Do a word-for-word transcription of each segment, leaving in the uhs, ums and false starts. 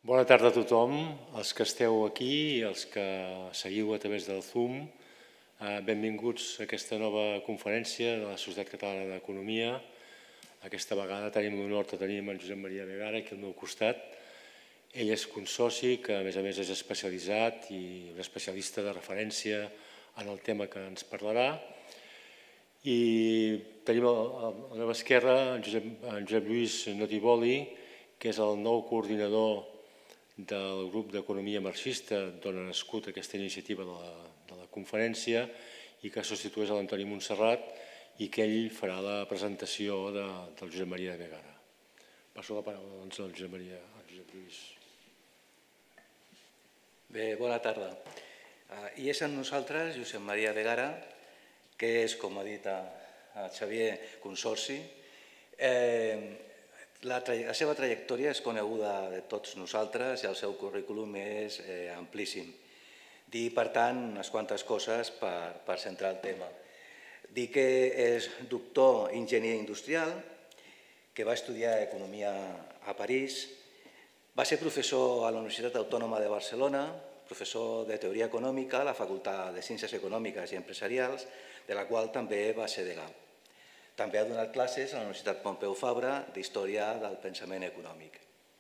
Bona tarda a tothom, els que esteu aquí i els que seguiu a través del Zoom. Benvinguts a aquesta nova conferència de la Societat Catalana d'Economia. Aquesta vegada tenim l'honor de tenir en Josep Maria Vegara aquí al meu costat. Ell és consoci, que a més a més és especialitzat i un especialista de referència en el tema que ens parlarà. I tenim a la meva esquerra en Josep Lluís Notiboli, que és el nou coordinador del grup d'Economia Marxista d'on ha nascut aquesta iniciativa de la conferència i que substitueix a l'Antoni Montserrat i que ell farà la presentació del Josep Maria Vegara. Passo la paraula doncs al Josep Maria, al Josep Lluís. Bé, bona tarda. I és amb nosaltres Josep Maria Vegara, que és, com ha dit el Xavier, consorci. La seva trajectòria és coneguda de tots nosaltres i el seu currículum és amplíssim. Dir, per tant, unes quantes coses per centrar el tema. Dir que és doctor enginyer industrial, que va estudiar economia a París, va ser professor a la Universitat Autònoma de Barcelona, professor de teoria econòmica a la Facultat de Ciències Econòmiques i Empresarials, de la qual també va ser degà. També ha donat classes a la Universitat Pompeu Fabra d'Història del Pensament Econòmic.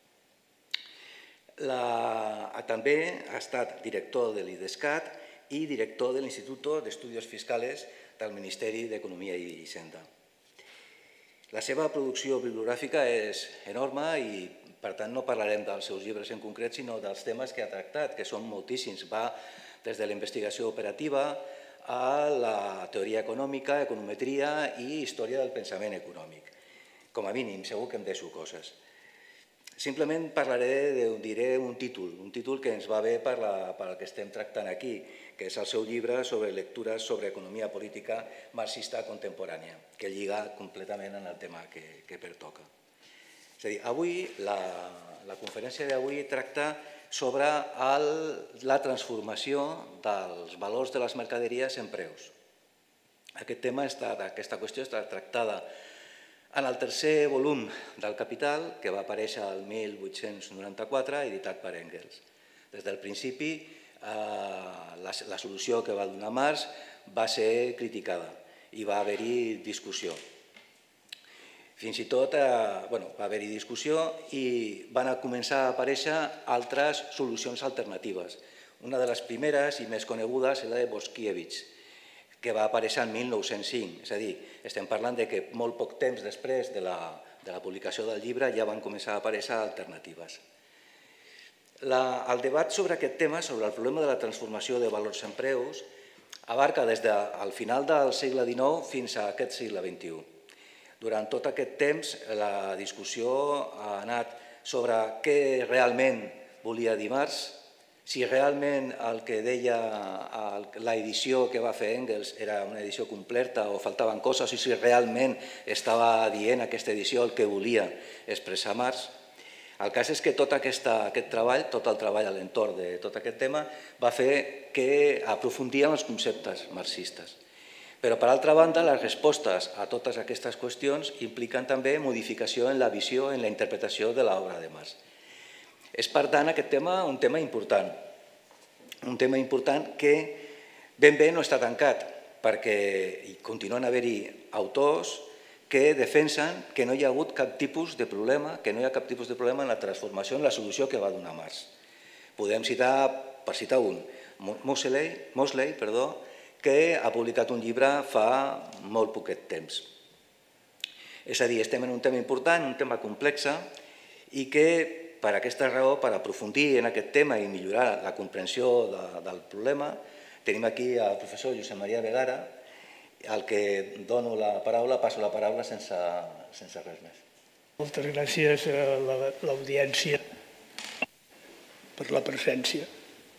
També ha estat director de l'IDESCAT i director de l'Institut d'Estudios Fiscales del Ministeri d'Economia i Hisenda. La seva producció bibliogràfica és enorme i, per tant, no parlarem dels seus llibres en concret, sinó dels temes que ha tractat, que són moltíssims. Va des de la investigació operativa a la teoria econòmica, econometria i història del pensament econòmic. Com a mínim, segur que em deixo coses. Simplement parlaré, diré un títol, un títol que ens va bé per al que estem tractant aquí, que és el seu llibre sobre lectures sobre economia política marxista contemporània, que lliga completament en el tema que pertoca. És a dir, avui, la conferència d'avui tracta sobre la transformació dels valors de les mercaderies en preus. Aquest tema, aquesta qüestió està tractada en el tercer volum del Capital, que va aparèixer el mil vuit-cents noranta-quatre, editat per Engels. Des del principi, la solució que va donar Marx va ser criticada i va haver-hi discussió. Fins i tot va haver-hi discussió i van començar a aparèixer altres solucions alternatives. Una de les primeres i més conegudes és la de Boškiewicz, que va aparèixer el mil nou-cents cinc. És a dir, estem parlant que molt poc temps després de la publicació del llibre ja van començar a aparèixer alternatives. El debat sobre aquest tema, sobre el problema de la transformació de valors en preus, abarca des del final del segle dinou fins a aquest segle vint-i-u. Durant tot aquest temps la discussió ha anat sobre què realment volia dir Marx, si realment el que deia l'edició que va fer Engels era una edició completa o faltaven coses, i si realment estava dient aquesta edició el que volia expressar Marx. El cas és que tot aquest treball, tot el treball a l'entorn de tot aquest tema, va fer que aprofundia en els conceptes marxistes. Però, per altra banda, les respostes a totes aquestes qüestions impliquen també modificació en la visió, en la interpretació de l'obra de Marx. És, per tant, aquest tema un tema important. Un tema important que ben bé no està tancat, perquè continuen haver-hi autors que defensen que no hi ha hagut cap tipus de problema, que no hi ha cap tipus de problema en la transformació, en la solució que va donar Marx. Podem citar, per citar un, Mosley, perdó, que ha publicat un llibre fa molt poquet temps. És a dir, estem en un tema important, un tema complex, i que per aquesta raó, per aprofundir en aquest tema i millorar la comprensió del problema, tenim aquí el professor Josep Maria Vegara, al que dono la paraula, passo la paraula sense res més. Moltes gràcies a l'audiència per la presència.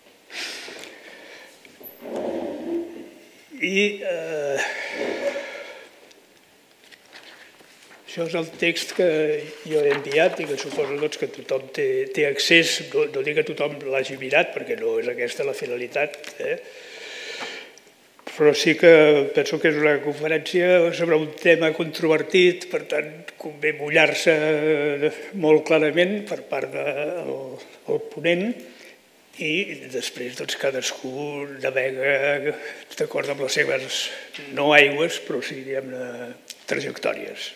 I això és el text que jo he enviat i que suposo que tothom té accés, no dic que tothom l'hagi mirat perquè no és aquesta la finalitat, però sí que penso que és una conferència sobre un tema controvertit, per tant convé mullar-se molt clarament per part del el ponent, i després cadascú navega d'acord amb les seves, no aigües, però sí, diguem-ne, trajectòries.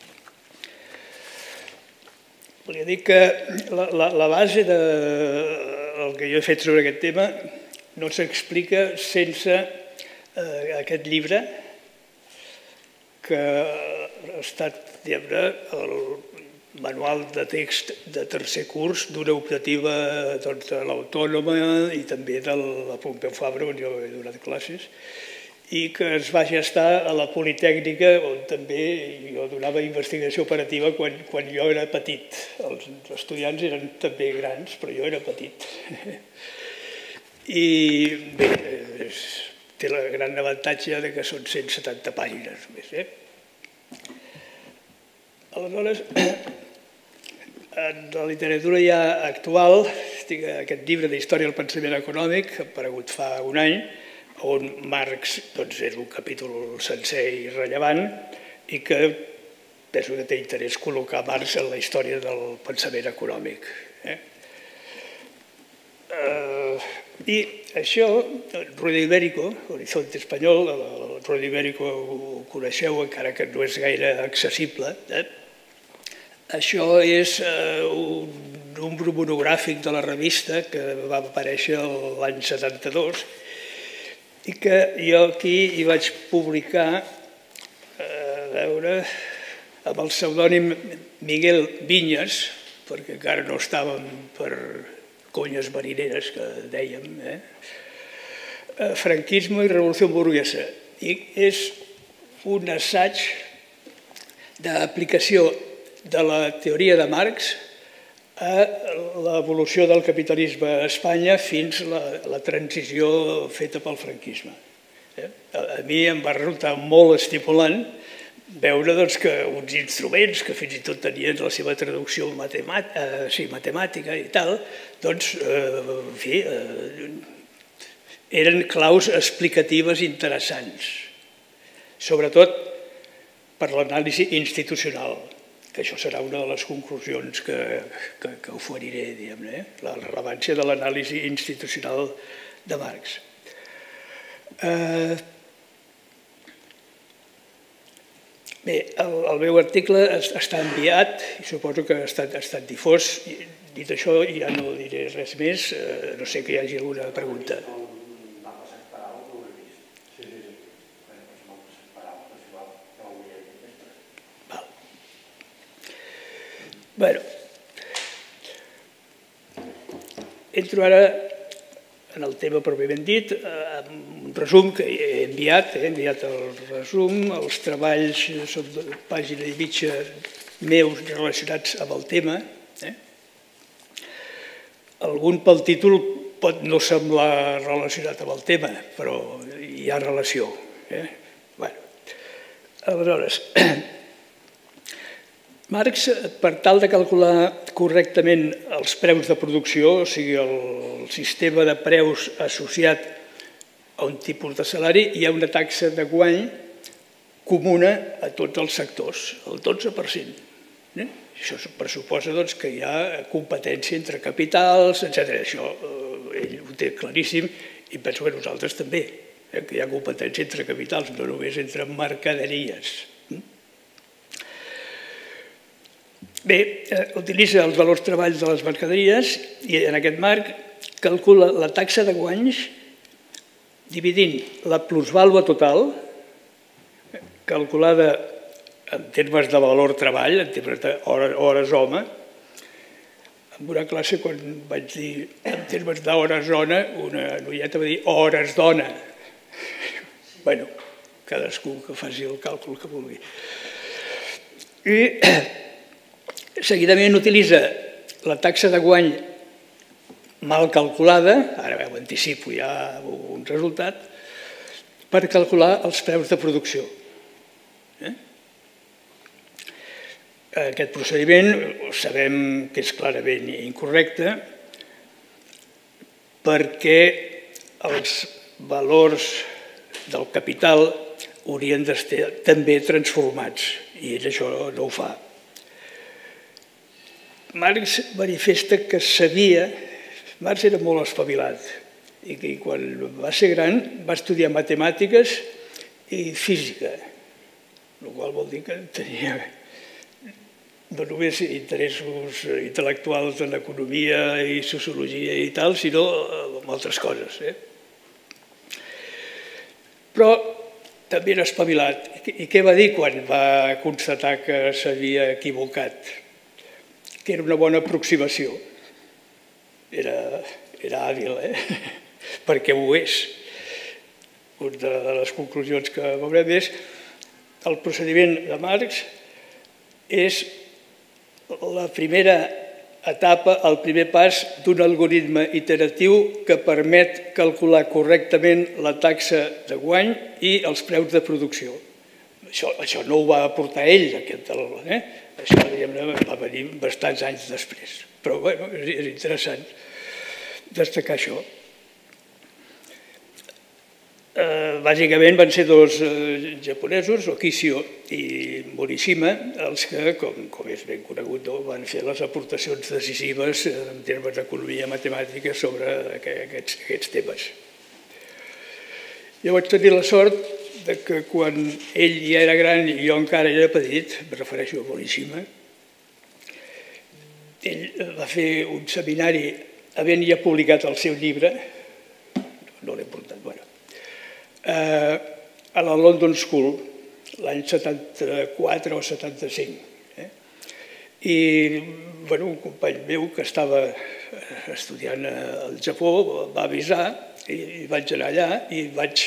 Volia dir que la base del que jo he fet sobre aquest tema no s'explica sense aquest llibre, que ha estat, diguem-ne, el manual de text de tercer curs d'una optativa de l'Autònoma i també de la Pompeu Fabra, on jo he donat classes, i que es va gestar a la Politècnica, on també jo donava investigació operativa quan jo era petit. Els estudiants eren també grans, però jo era petit. I bé, té el gran avantatge que són cent setanta pàgines només. Aleshores, en la literatura ja actual, aquest llibre d'Història del pensament econòmic, ha aparegut fa un any, on Marx és un capítol sencer i rellevant i que penso que té interès col·locar Marx en la història del pensament econòmic. I això, Rueda Ibérico, Horizonte Espanyol, el Rueda Ibérico ho coneixeu encara que no és gaire accessible, això és un número monogràfic de la revista que va aparèixer l'any setanta-dos i que jo aquí hi vaig publicar, a veure, amb el pseudònim Miguel Viñas, perquè encara no estàvem per conyes marineres, que dèiem, Franquisme i Revolució Burguesa. I és un assaig d'aplicació de la teoria de Marx a l'evolució del capitalisme a Espanya fins a la transició feta pel franquisme. A mi em va resultar molt estimulant veure que uns instruments que fins i tot tenien la seva traducció matemàtica i tal, doncs, en fi, eren claus explicatives interessants, sobretot per l'anàlisi institucional, que això serà una de les conclusions que oferiré, diguem-ne, la rellevància de l'anàlisi institucional de Marx. Bé, el meu article està enviat i suposo que ha estat difós. Dit això, ja no diré res més, no sé que hi hagi alguna pregunta. Bé, entro ara en el tema pròpiament dit, un resum que he enviat, he enviat el resum, els treballs sobre pàgina i mitja meus relacionats amb el tema. Algun pel títol pot no semblar relacionat amb el tema, però hi ha relació. Aleshores, Marx, per tal de calcular correctament els preus de producció, o sigui, el sistema de preus associat a un tipus de salari, hi ha una taxa de guany comuna a tots els sectors, el dotze per cent. Això pressuposa que hi ha competència entre capitals, etcètera. Això ell ho té claríssim i penso que nosaltres també, que hi ha competència entre capitals, no només entre mercaderies. Bé, utilitza els valors treballs de les mercaderies i en aquest marc calcula la taxa de guanys dividint la plusvàlua total, calculada en termes de valor treball, en termes d'hores home. En una classe, quan vaig dir en termes d'hores dona, una noieta va dir hores dona. Bé, cadascú que faci el càlcul que vulgui. I seguidament utilitza la taxa de guany mal calculada, ara ho anticipo ja un resultat, per calcular els preus de producció. Aquest procediment sabem que és clarament incorrecte perquè els valors del capital haurien d'estar també transformats i ell això no ho fa. Marx manifesta que sabia, Marx era molt espavilat, i que quan va ser gran va estudiar matemàtiques i física, el qual vol dir que tenia no només interessos intel·lectuals en economia i sociologia i tal, sinó en altres coses. Però també era espavilat. I què va dir quan va constatar que s'havia equivocat? Que era una bona aproximació. Era hàbil, eh? Perquè ho és. Una de les conclusions que veurem és el procediment de Marx és la primera etapa, el primer pas d'un algoritme iteratiu que permet calcular correctament la taxa de guany i els preus de producció. Això no ho va aportar ell, aquest, eh? Això va venir bastants anys després. Però bueno, és interessant destacar això. Bàsicament van ser dos japonesos, Okishio i Morishima, els que, com és ben conegut, van fer les aportacions decisives en termes d'economia matemàtica sobre aquests temes. Jo vaig tenir la sort que quan ell ja era gran i jo encara era petit, em refereixo a Morishima, ell va fer un seminari, havent ja publicat el seu llibre, no l'he portat, bueno, a la London School, l'any setanta-quatre o setanta-cinc. I un company meu que estava estudiant al Japó va avisar i vaig anar allà i vaig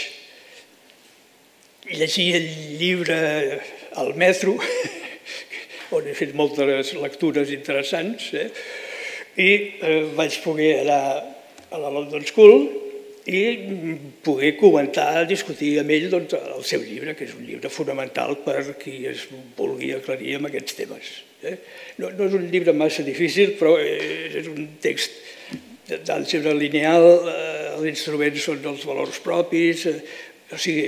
llegir el llibre al metro, on he fet moltes lectures interessants, i vaig poder anar a la London School i poder comentar, discutir amb ell el seu llibre, que és un llibre fonamental per qui es vulgui aclarir amb aquests temes. No és un llibre massa difícil, però és un text d'àlgebra lineal, els instruments són els valors propis, o sigui,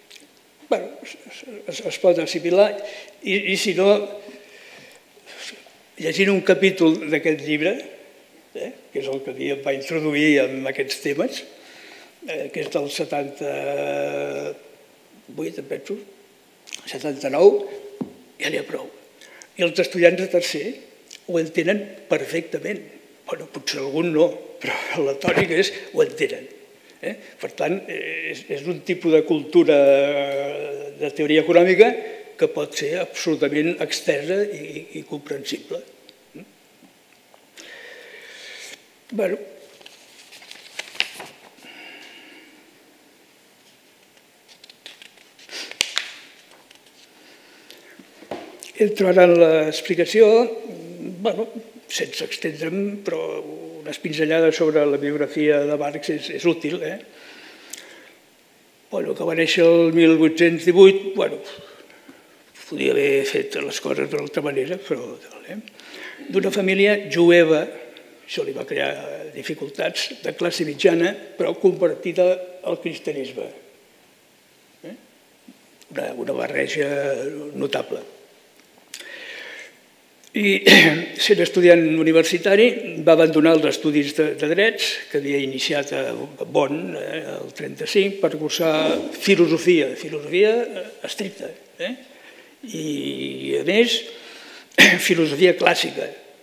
es pot assimilar, i si no, llegint un capítol d'aquest llibre, que és el que em va introduir en aquests temes, que és del setanta-vuit, em penso, setanta-nou, ja n'hi ha prou. I els estudiants de tercer ho entenen perfectament. Bé, potser algun no, però la tònica és ho entenen. Per tant, és un tipus de cultura de teoria econòmica que pot ser absolutament extensa i comprensible. Bé, entro ara en l'explicació, sense extendre'm, però unes pinzellades sobre la biografia de Marx és útil. Que va néixer el mil vuit-cents divuit, podia haver fet les coses d'una altra manera, però d'una família jueva, això li va crear dificultats, de classe mitjana, però convertida al cristianisme. Una barreja notable. I sent estudiant universitari va abandonar els estudis de drets que havia iniciat a Bonn el trenta-cinc per cursar filosofia, filosofia estricta, i a més filosofia clàssica.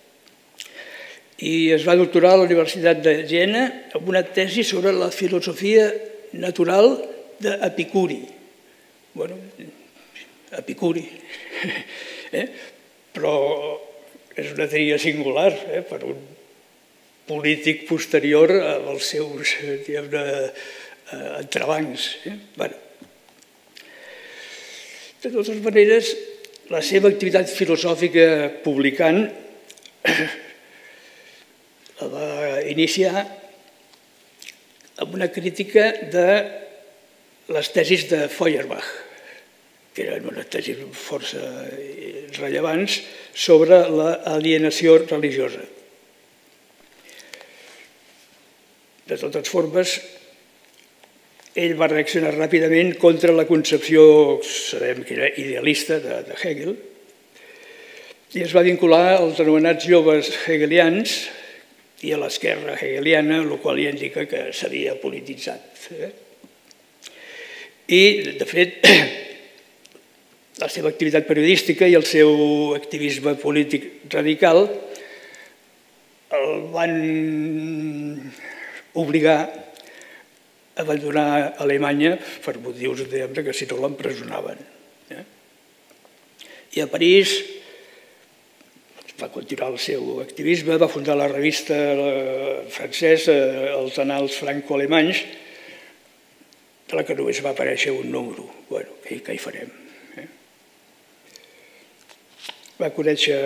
I es va doctorar a la Universitat de Jena amb una tesi sobre la filosofia natural d'Epicuri. Bueno, Epicuri, però és una teoria singular per un polític posterior als seus entrebancs. De totes maneres, la seva activitat filosòfica publicant la va iniciar amb una crítica de les tesis de Feuerbach, que eren unes tesis força rellevants sobre l'alienació religiosa. De totes formes, ell va reaccionar ràpidament contra la concepció, sabem que era idealista, de Hegel, i es va vincular als anomenats joves hegelians i a l'esquerra hegeliana, el qual ja indica que s'havia polititzat. I, de fet, la seva activitat periodística i el seu activisme polític radical el van obligar a abandonar Alemanya per motius que si no l'empresonaven. I a París va continuar el seu activisme, va fundar la revista francesa Els Annals franco-alemanys, de la que només va aparèixer un número. Bueno, què hi farem? Va conèixer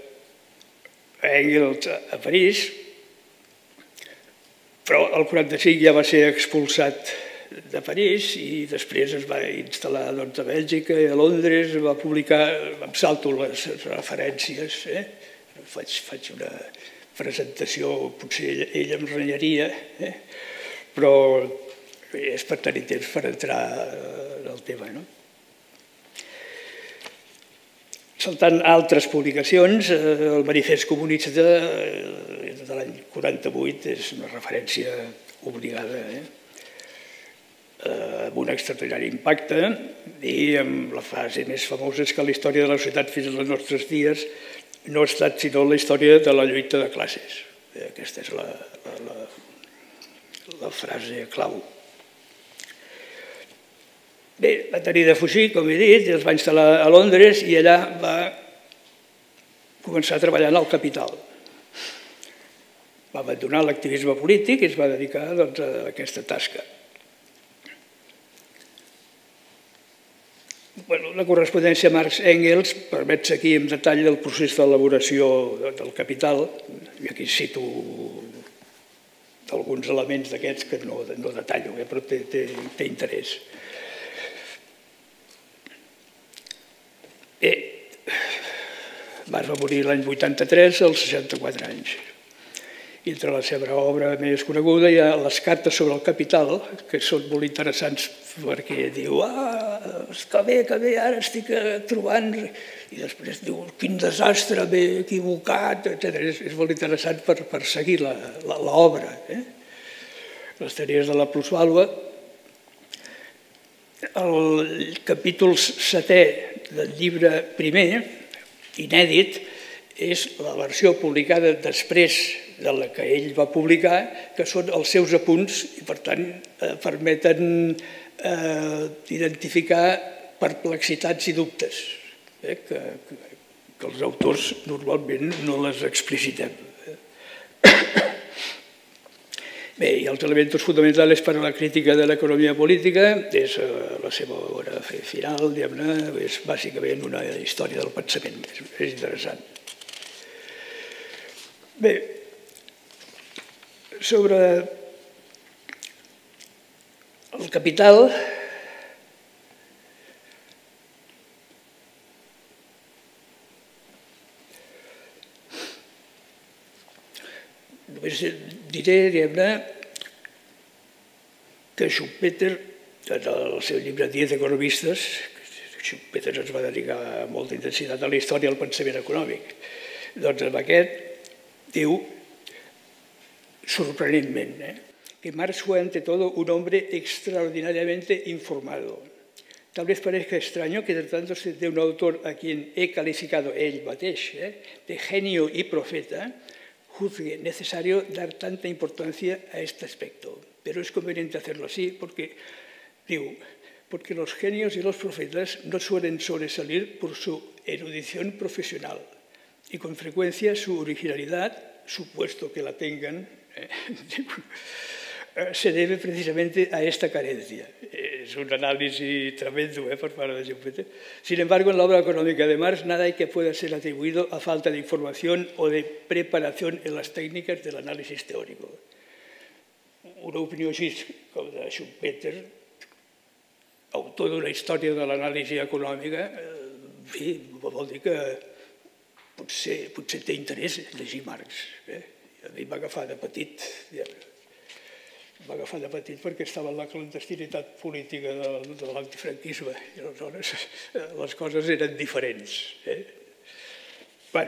Engels a París, però el quaranta-cinc ja va ser expulsat de París i després es va instal·lar a Bèlgica i a Londres, va publicar, em salto les referències, faig una presentació, potser ell em renyaria, però és per tenir temps per entrar en el tema. Saltant altres publicacions, el Manifest Comunista de l'any quaranta-vuit és una referència obligada, amb un extraordinari impacte i amb la frase més famosa és que la història de la societat fins als nostres dies no ha estat sinó la història de la lluita de classes. Aquesta és la frase clau. Bé, va tenir de fugir, com he dit, i es va instal·lar a Londres i allà va començar a treballar en el Capital. Va abandonar l'activisme polític i es va dedicar a aquesta tasca. La correspondència Marx-Engels permet seguir en detall el procés d'elaboració del Capital, i aquí cito alguns elements d'aquests que no detallo, però té interès. Bé, Marx va morir l'any vuitanta-tres, als seixanta-quatre anys. I entre la seva obra més coneguda hi ha les cartes sobre el Capital, que són molt interessants perquè diu, ah, que bé, que bé, ara estic trobant... I després diu, quin desastre, m'he equivocat, etcètera. És molt interessant per seguir l'obra. Les teories de la plusvàlua. El capítol setè del llibre primer, inèdit, és la versió publicada després de la que ell va publicar, que són els seus apunts i, per tant, permeten identificar perplexitats i dubtes, que els autors normalment no les explicitem. Bé, i els elements fonamentals per a la crítica de l'economia política és la seva obra final, diguem-ne, és bàsicament una història del pensament, és interessant. Bé, sobre el Capital, només diré, diguem-ne, que Schumpeter, en el seu llibre Diez economistes, Schumpeter es va dedicar amb molta intensitat a la història del pensament econòmic, doncs amb aquest diu, sorprenentment, que Marx fue ante todo un hombre extraordinariamente informado. Tal vez parezca extraño que tratándose de un autor a quien he calificado él mateix de genio y profeta, juzgue necesario dar tanta importancia a este aspecto. Pero es conveniente hacerlo así porque, digo, porque los genios y los profetas no suelen sobresalir por su erudición profesional y con frecuencia su originalidad, supuesto que la tengan, se debe precisamente a esta carencia. Es un análisis tremendo por parte de Schumpeter. Sin embargo, en la obra económica de Marx nada hay que pueda ser atribuido a falta de información o de preparación en las técnicas del análisis teórico. Una opinió així, com de Schumpeter, autor d'una història de l'anàlisi econòmica, en fi, vol dir que potser té interès llegir Marx. A mi m'ha agafat de petit, m'ha agafat de petit perquè estava en la clandestinitat política de l'antifranquisme i aleshores les coses eren diferents. Bueno,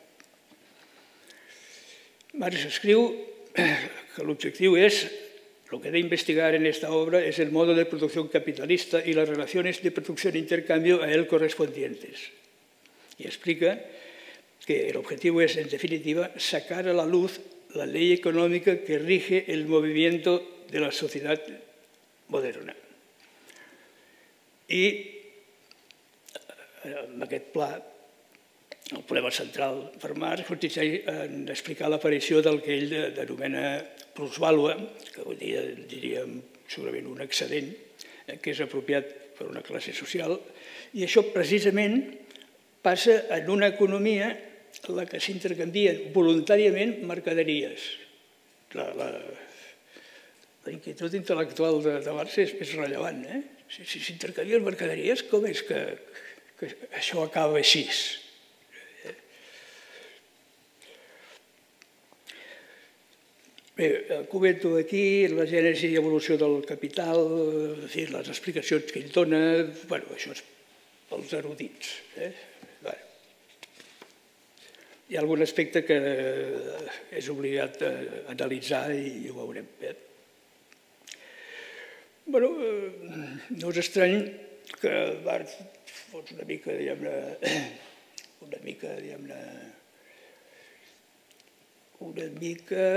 Marx escriu que l'objectiu es, lo que he de investigar en esta obra es el modo de producción capitalista y las relaciones de producción e intercambio a él correspondientes. Y explica que el objetivo es, en definitiva, sacar a la luz la ley económica que rige el movimiento de la sociedad moderna. I en aquest pla, el problema central per Marx consisteix en explicar l'aparició del que ell denomina plusvàlua, que avui dia diríem segurament un excedent, que és apropiat per una classe social, i això precisament passa en una economia en la que s'intercanvien voluntàriament mercaderies. La inquietud intel·lectual de Marx és rellevant. Si s'intercanvien mercaderies, com és que això acaba així? Bé, comento aquí la gènesi i evolució del capital, les explicacions que ell dona, això és pels erudits. Hi ha algun aspecte que és obligat a analitzar i ho veurem. Bé, no és estrany que Marx fos una mica, diguem-ne, una mica, diguem-ne, una mica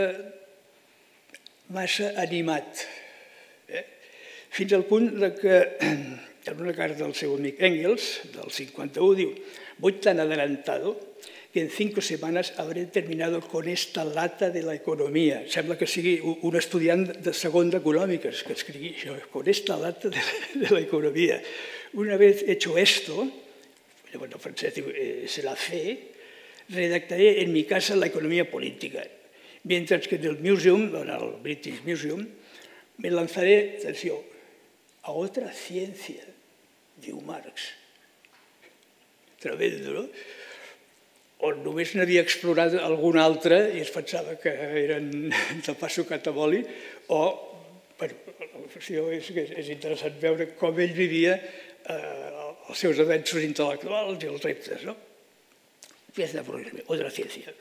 massa animat, fins al punt que en una carta del seu amic Engels, del cinquanta-u, diu: «Voy tan adelantado que en cinco semanas habré terminado con esta lata de la economía». Sembla que sigui un estudiant de segon d'econòmiques que escrigui això, con esta lata de la economía. Una vez hecho esto, llavors el francès diu, se la fe, redactaré en mi casa la economía política. Mientras que en el Museum, en el British Museum, me lanzaré, atenció, a otra ciencia, diu Marx. Tremendo, no? On només n'havia explorat alguna altra i es pensava que eren de pa sucat a boli, o, bueno, és interessant veure com ell vivia els seus avenços intel·lectuals i els reptes, no? Pieza de otra ciencia.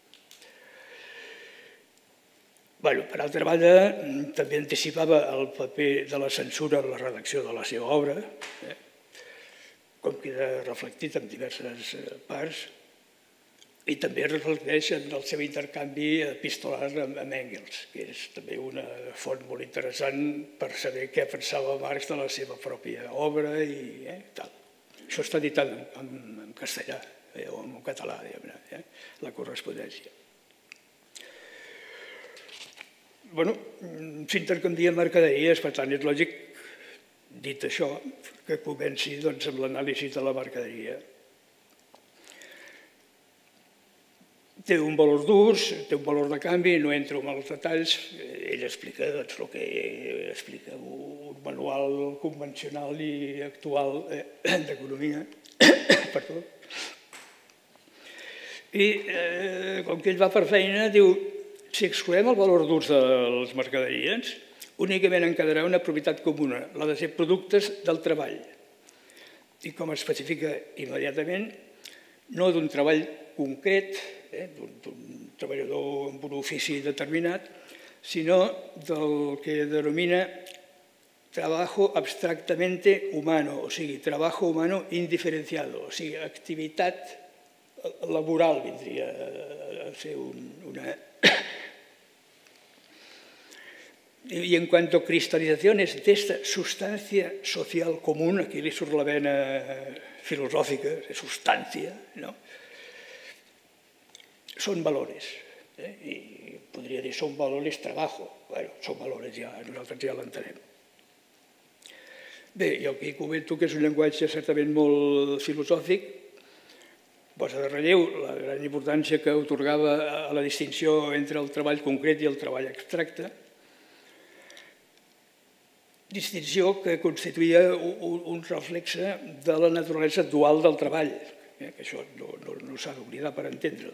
Bé, per altra banda, també anticipava el paper de la censura en la redacció de la seva obra, com queda reflectit en diverses parts, i també reflecteix en el seu intercanvi epistolar amb Engels, que és també una font molt interessant per saber què pensava Marx de la seva pròpia obra i tal. Això està editat en castellà o en català, diguem-ne, la correspondència. Bé, s'intercanvien mercaderies, per tant és lògic, dit això, que comenci amb l'anàlisi de la mercaderia. Té un valor d'ús, té un valor de canvi, no entro en els detalls. Ell explica el que explica un manual convencional i actual d'economia. I com que ell va per feina, diu: si excloem el valor d'ús de les mercaderies, únicament en quedarà una propietat comuna, la de ser productes del treball. I com especifica immediatament, no d'un treball concret, d'un treballador amb un ofici determinat, sinó del que denomina trabajo abstractamente humano, o sigui, trabajo humano indiferenciado, o sigui, activitat laboral vindria a ser una... Y en cuanto a cristalizaciones de esta sustancia social común, aquí li surt la vena filosòfica, de substància, no? Són valores, i podria dir són valores trabajo, bueno, són valores ja, nosaltres ja l'entenem. Bé, jo aquí comento que és un llenguatge certament molt filosòfic, posa de relleu la gran importància que atorgava a la distinció entre el treball concret i el treball abstracte, distinció que constituïa un reflexe de la naturalesa dual del treball, que això no s'ha d'oblidar per entendre'l.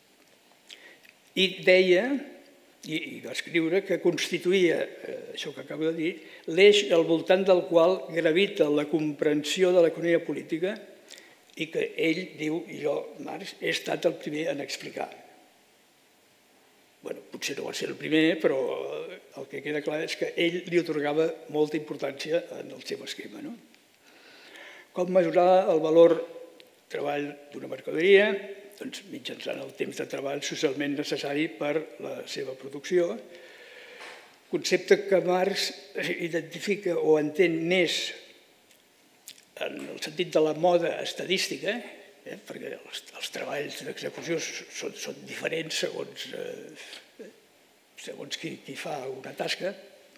I deia, i va escriure, que constituïa, això que acabo de dir, l'eix al voltant del qual gravita la comprensió de l'economia política i que ell diu, i jo, Marx, he estat el primer en explicar. Bé, potser no va ser el primer, però el que queda clar és que ell li atorgava molta importància en el seu esquema. Com mesurar el valor treball d'una mercaderia? Doncs mitjançant el temps de treball socialment necessari per la seva producció, concepte que Marx identifica o entén més en el sentit de la moda estadística, perquè els treballs d'execució són diferents segons qui fa una tasca.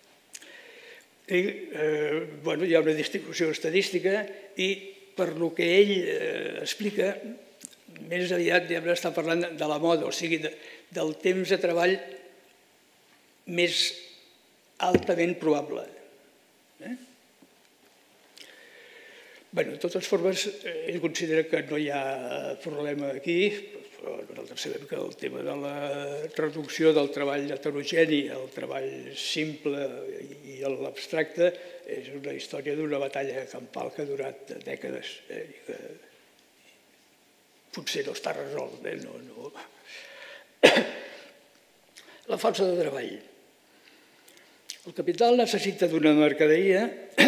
I hi ha una distribució estadística i per lo que ell explica, més aviat està parlant de la moda, o sigui, del temps de treball més altament probable. Bé, de totes formes, ell considera que no hi ha problema aquí, però nosaltres sabem que el tema de la reducció del treball heterogeni, el treball simple i l'abstracte, és una història d'una batalla campal que ha durat dècades i que potser no està resolt. La força de treball. El capital necessita d'una mercaderia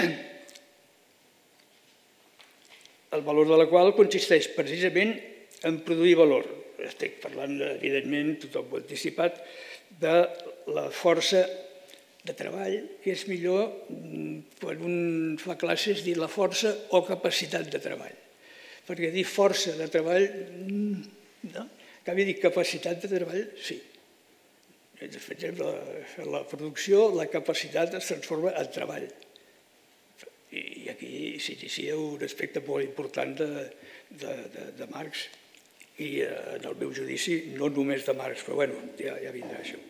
el valor de la qual consisteix precisament en produir valor. Estic parlant, evidentment, tothom ho ha anticipat, de la força de treball, que és millor, quan un fa classes, dir la força o capacitat de treball. Perquè dir força de treball, no? En canvi, dir capacitat de treball, sí. Per exemple, en la producció, la capacitat es transforma en treball. I aquí s'inicia un aspecte molt important de Marx i, en el meu judici, no només de Marx, però bé, ja vindrà això.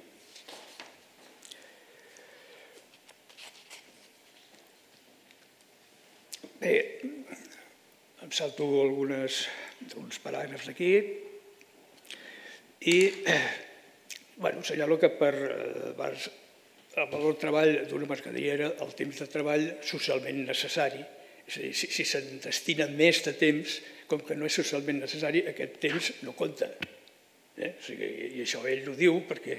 Bé, em salto alguns paràgrafs d'aquí i assenyalo que per Marx el valor treball d'una mercaderia era el temps de treball socialment necessari. És a dir, si se'n destina més de temps, com que no és socialment necessari, aquest temps no compta. I això ell ho diu perquè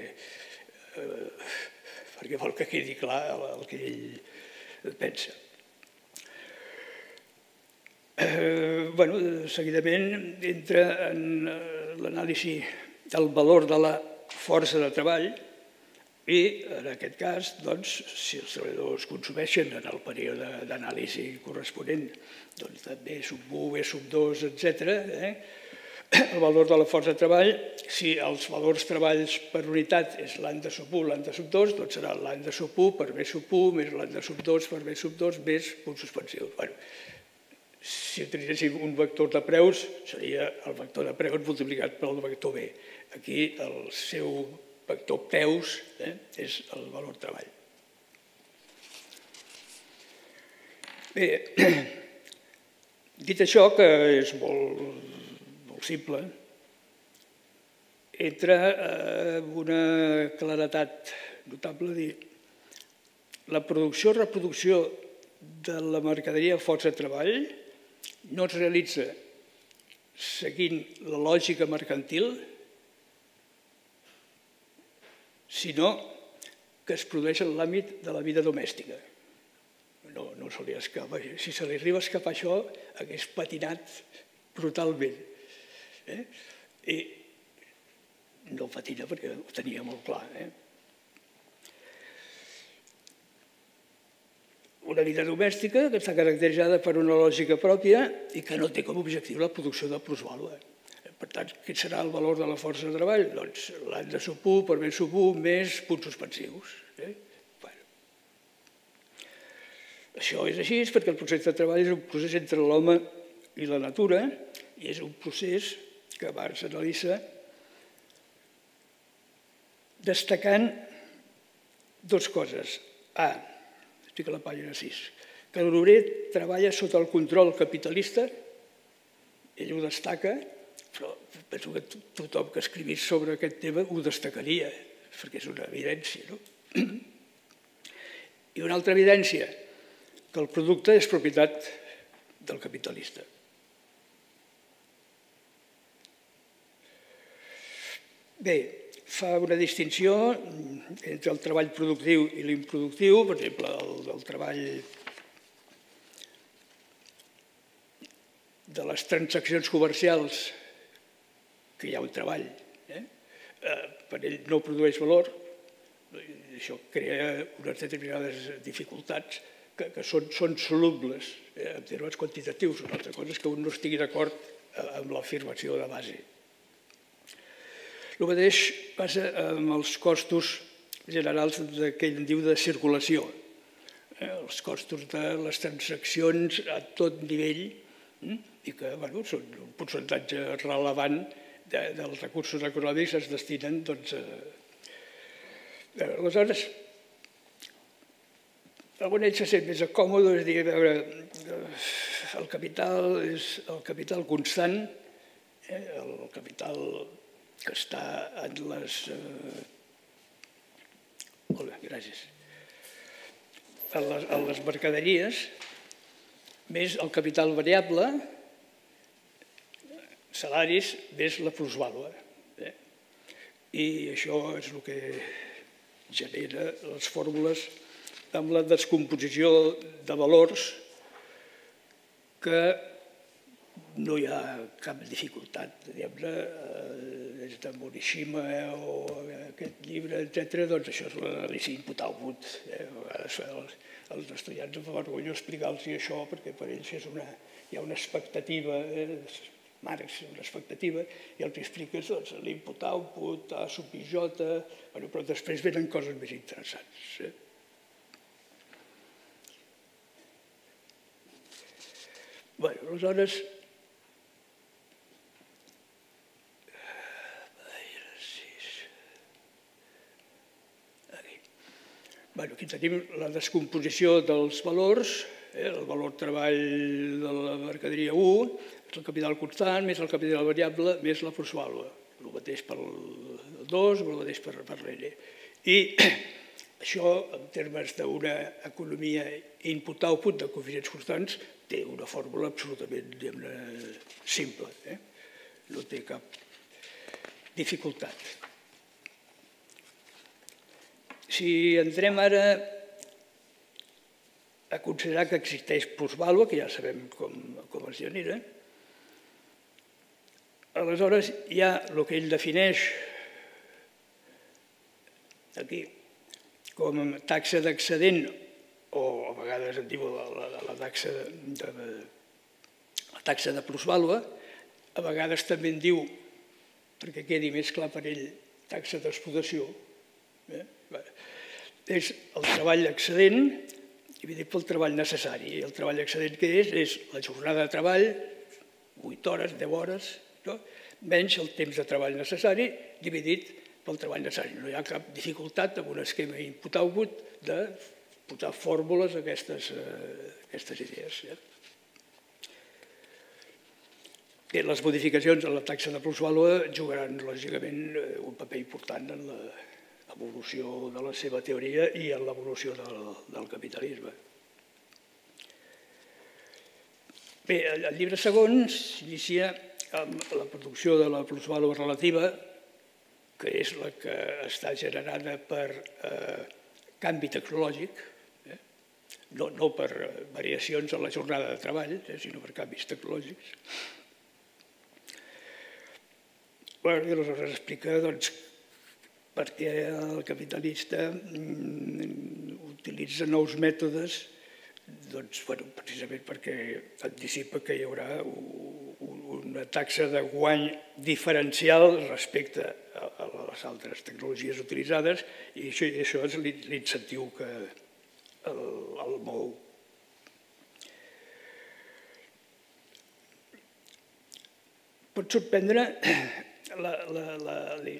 vol que quedi clar el que ell pensa. Seguidament entra en l'anàlisi del valor de la força de treball i, en aquest cas, si els treballadors consumeixen en el període d'anàlisi corresponent de B sub u, B sub dos, etcètera, el valor de la força de treball, si els valors treballs per unitat és l'any de sub u, l'any de sub dos, doncs serà l'any de sub u per B sub u, més l'any de sub dos per B sub dos, més punt suspensiu. Si utilitzéssim un vector de preus, seria el vector de preus multiplicat pel vector B. Aquí el seu vector peus és el valor treball. Bé, dit això, que és molt simple, entra una claretat notable dir la producció o reproducció de la mercaderia força de treball no es realitza seguint la lògica mercantil, sinó que es produeix en l'àmbit de la vida domèstica. No se li escapa. Si se li arriba a escapar això, hagués patinat brutalment. I no patina perquè ho tenia molt clar. Una vida domèstica que està caracteritzada per una lògica pròpia i que no té com a objectiu la producció de plusvàlua. Per tant, quin serà el valor de la força de treball? Doncs l'any de sub u per B sub u més punts suspensius. Això és així perquè el procés de treball és un procés entre l'home i la natura i és un procés que Marx analitza destacant dues coses. A, estic a la pàgina sis, que l'obrer treballa sota el control capitalista, ell ho destaca, però penso que tothom que escrivís sobre aquest tema ho destacaria, perquè és una evidència. I una altra evidència, que el producte és propietat del capitalista. Bé, fa una distinció entre el treball productiu i l'improductiu, per exemple, el, el treball de les transaccions comercials, que hi ha un treball, eh? Eh, per ell no produeix valor, això crea unes determinades dificultats que, que són, són solubles eh, en termes quantitatius. Una altra cosa és que un no estigui d'acord amb l'afirmació de base. El mateix passa amb els costos generals del que ell diu de circulació. Eh, els costos de les transaccions a tot nivell eh, i que bueno, són un percentatge rellevant de, dels recursos econòmics es destinen doncs, a aleshores, algun ell se sent més còmode, és dir, a veure, el capital és el capital constant, eh, el capital que està en les... Eh, molt bé, gràcies. En les, en les mercaderies, més el capital variable, salaris, més la plusvàlua. Eh? I això és el que genera les fórmules amb la descomposició de valors que no hi ha cap dificultat. Diguem-ne, des de Morishima o aquest llibre, etcètera, doncs això és l'anàlisi input-output. Eh? A vegades els, els estudiants em fa vergonya explicar-los això perquè per ells és una, hi ha una expectativa, eh? Marx, una expectativa, i els expliques doncs, l'input-output, A sub I J, bueno, però després venen coses més interessants. Eh? Bueno, aleshores... Aquí. Bueno, aquí tenim la descomposició dels valors, eh? El valor treball de la mercaderia u, el capital constant, més el capital variable, més la plusvàlua. El mateix per el dos, el mateix per l'N. I això, en termes d'una economia input-output de coeficients constants, té una fórmula absolutament simple. Eh? No té cap dificultat. Si entrem ara a considerar que existeix plusvàlua, que ja sabem com, com es genera, aleshores hi ha el que ell defineix aquí com a taxa d'excedent, o a vegades en diu la, la, la, taxa de, la taxa de plusvàlua, a vegades també en diu, perquè quedi més clar per ell, taxa d'explotació. Eh? És el treball excedent dividit pel treball necessari. I el treball excedent que és? És la jornada de treball, vuit hores, deu hores, no? Menys el temps de treball necessari dividit pel treball necessari. No hi ha cap dificultat en un esquema input-output de posar fórmules a aquestes, uh, aquestes idees. Eh? Bé, les modificacions en la taxa de plusvàlua jugaran, lògicament, un paper important en l'evolució de la seva teoria i en l'evolució del, del capitalisme. Bé, el llibre segon s'inicia amb la producció de la plusvàlua relativa, que és la que està generada per eh, canvi tecnològic, eh? no, no per variacions en la jornada de treball, eh, sinó per canvis tecnològics. Bueno, i aleshores explica doncs, per què el capitalista mm, utilitza nous mètodes, doncs, bueno, precisament perquè anticipa que hi haurà una taxa de guany diferencial respecte a les altres tecnologies utilitzades i això, això és l'incentiu que el, el mou. Pot sorprendre la, la, la,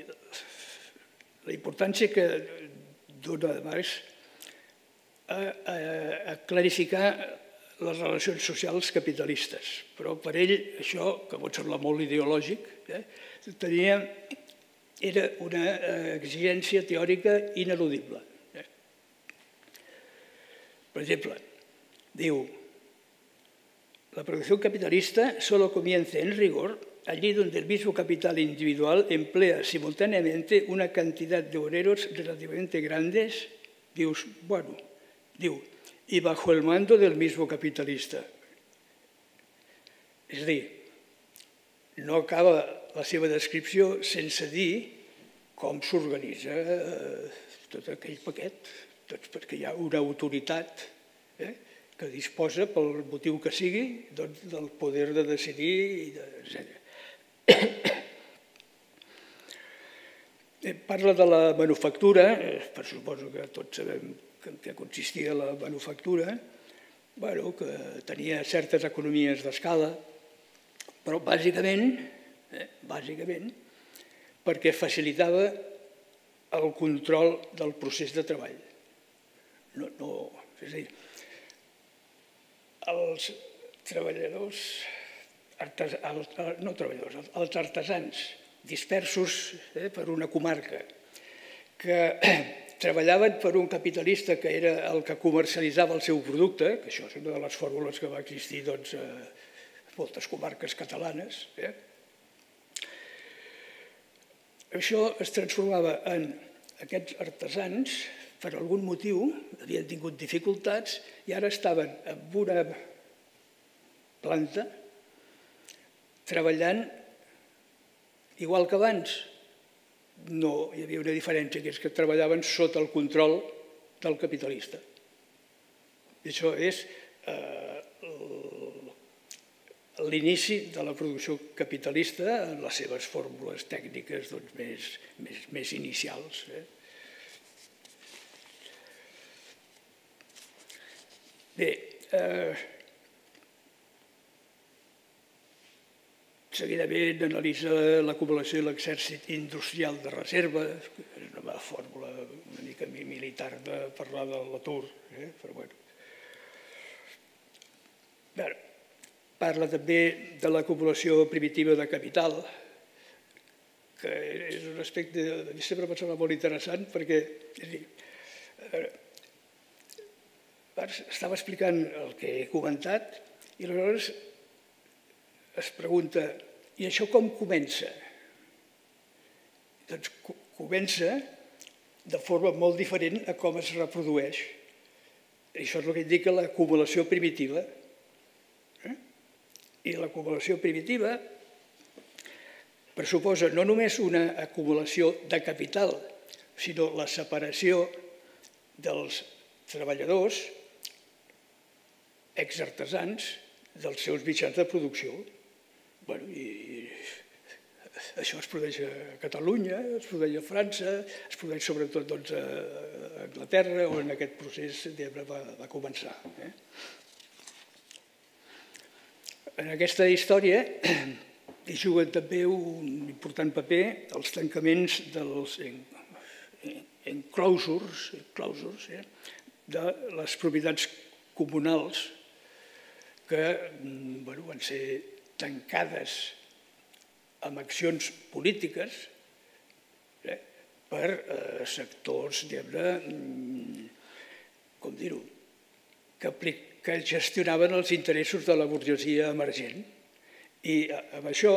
la importància que dona Marx a, a, a clarificar les relacions socials capitalistes. Però per ell això, que pot semblar molt ideològic, eh, tenia, era una exigència teòrica ineludible. Eh. Per exemple, diu, la producción capitalista solo comienza en rigor allí donde el mismo capital individual emplea simultáneamente una cantidad de obreros relativamente grandes, dius, bueno, diu, y bajo el mando del mismo capitalista. És a dir, no acaba la seva descripció sense dir com s'organitza tot aquell paquet, doncs perquè hi ha una autoritat que disposa, pel motiu que sigui, del poder de decidir, etcètera. Parla de la manufactura, per suposo que tots sabem en què consistia la manufactura, que tenia certes economies d'escala, però bàsicament, bàsicament, perquè facilitava el control del procés de treball. No, és a dir, els treballadors, no treballadors, els artesans dispersos per una comarca que treballaven per un capitalista que era el que comercialitzava el seu producte, que això és una de les fórmules que va existir a moltes comarques catalanes, això es transformava en aquests artesans, per algun motiu, havien tingut dificultats i ara estaven en una planta treballant igual que abans. No hi havia una diferència, que és que treballaven sota el control del capitalista. I això és l'inici de la producció capitalista en les seves fórmules tècniques més inicials. Bé, seguidament analitza l'acumulació i l'exèrcit industrial de reserva, és una fórmula una mica militar de parlar de l'atur, però bé. Parla també de l'acumulació primitiva de capital, que és un aspecte que a mi sempre em sembla molt interessant perquè estava explicant el que he comentat i aleshores es pregunta, i això com comença? Doncs comença de forma molt diferent a com es reprodueix. Això és el que indica l'acumulació primitiva. I l'acumulació primitiva pressuposa no només una acumulació de capital, sinó la separació dels treballadors exartesans dels seus mitjans de producció. Això es produeix a Catalunya, es produeix a França, es produeix sobretot a Anglaterra, on aquest procés va començar. En aquesta història hi juguen també un important paper els tancaments dels enclosures de les propietats comunals que van ser tancades amb accions polítiques per sectors, com dir-ho, que gestionaven els interessos de la burgesia emergent. I amb això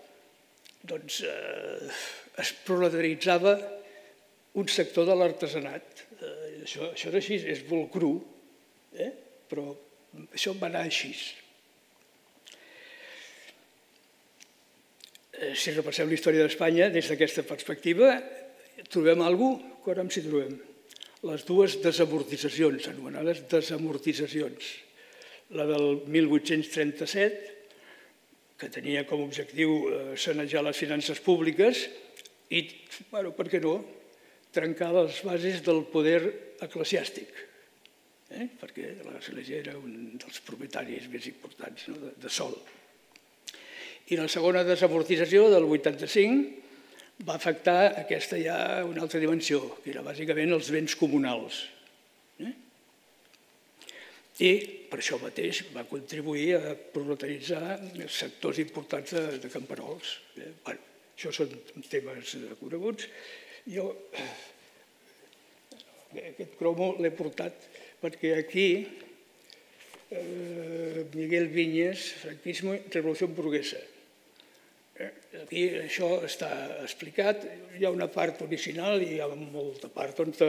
es proletaritzava un sector de l'artesanat. Això és així, és molt cru, però això va anar així. Si repassem la història d'Espanya, des d'aquesta perspectiva, trobem alguna cosa que ara ens hi trobem. Les dues desamortitzacions, anomenades desamortitzacions. La del mil vuit-cents trenta-set, que tenia com a objectiu sanejar les finances públiques i, per què no, trencar les bases del poder eclesiàstic, perquè l'Església era un dels propietaris més importants de sol. I la segona desamortització, del vuitanta-cinc, va afectar aquesta ja una altra dimensió, que era bàsicament els béns comunals. I per això mateix va contribuir a proletaritzar sectors importants de camperols. Això són temes coneguts. Jo aquest cromo l'he portat perquè aquí Miguel Viñes, franquismo, revolució burguesa. Aquí això està explicat, hi ha una part original i hi ha molta part de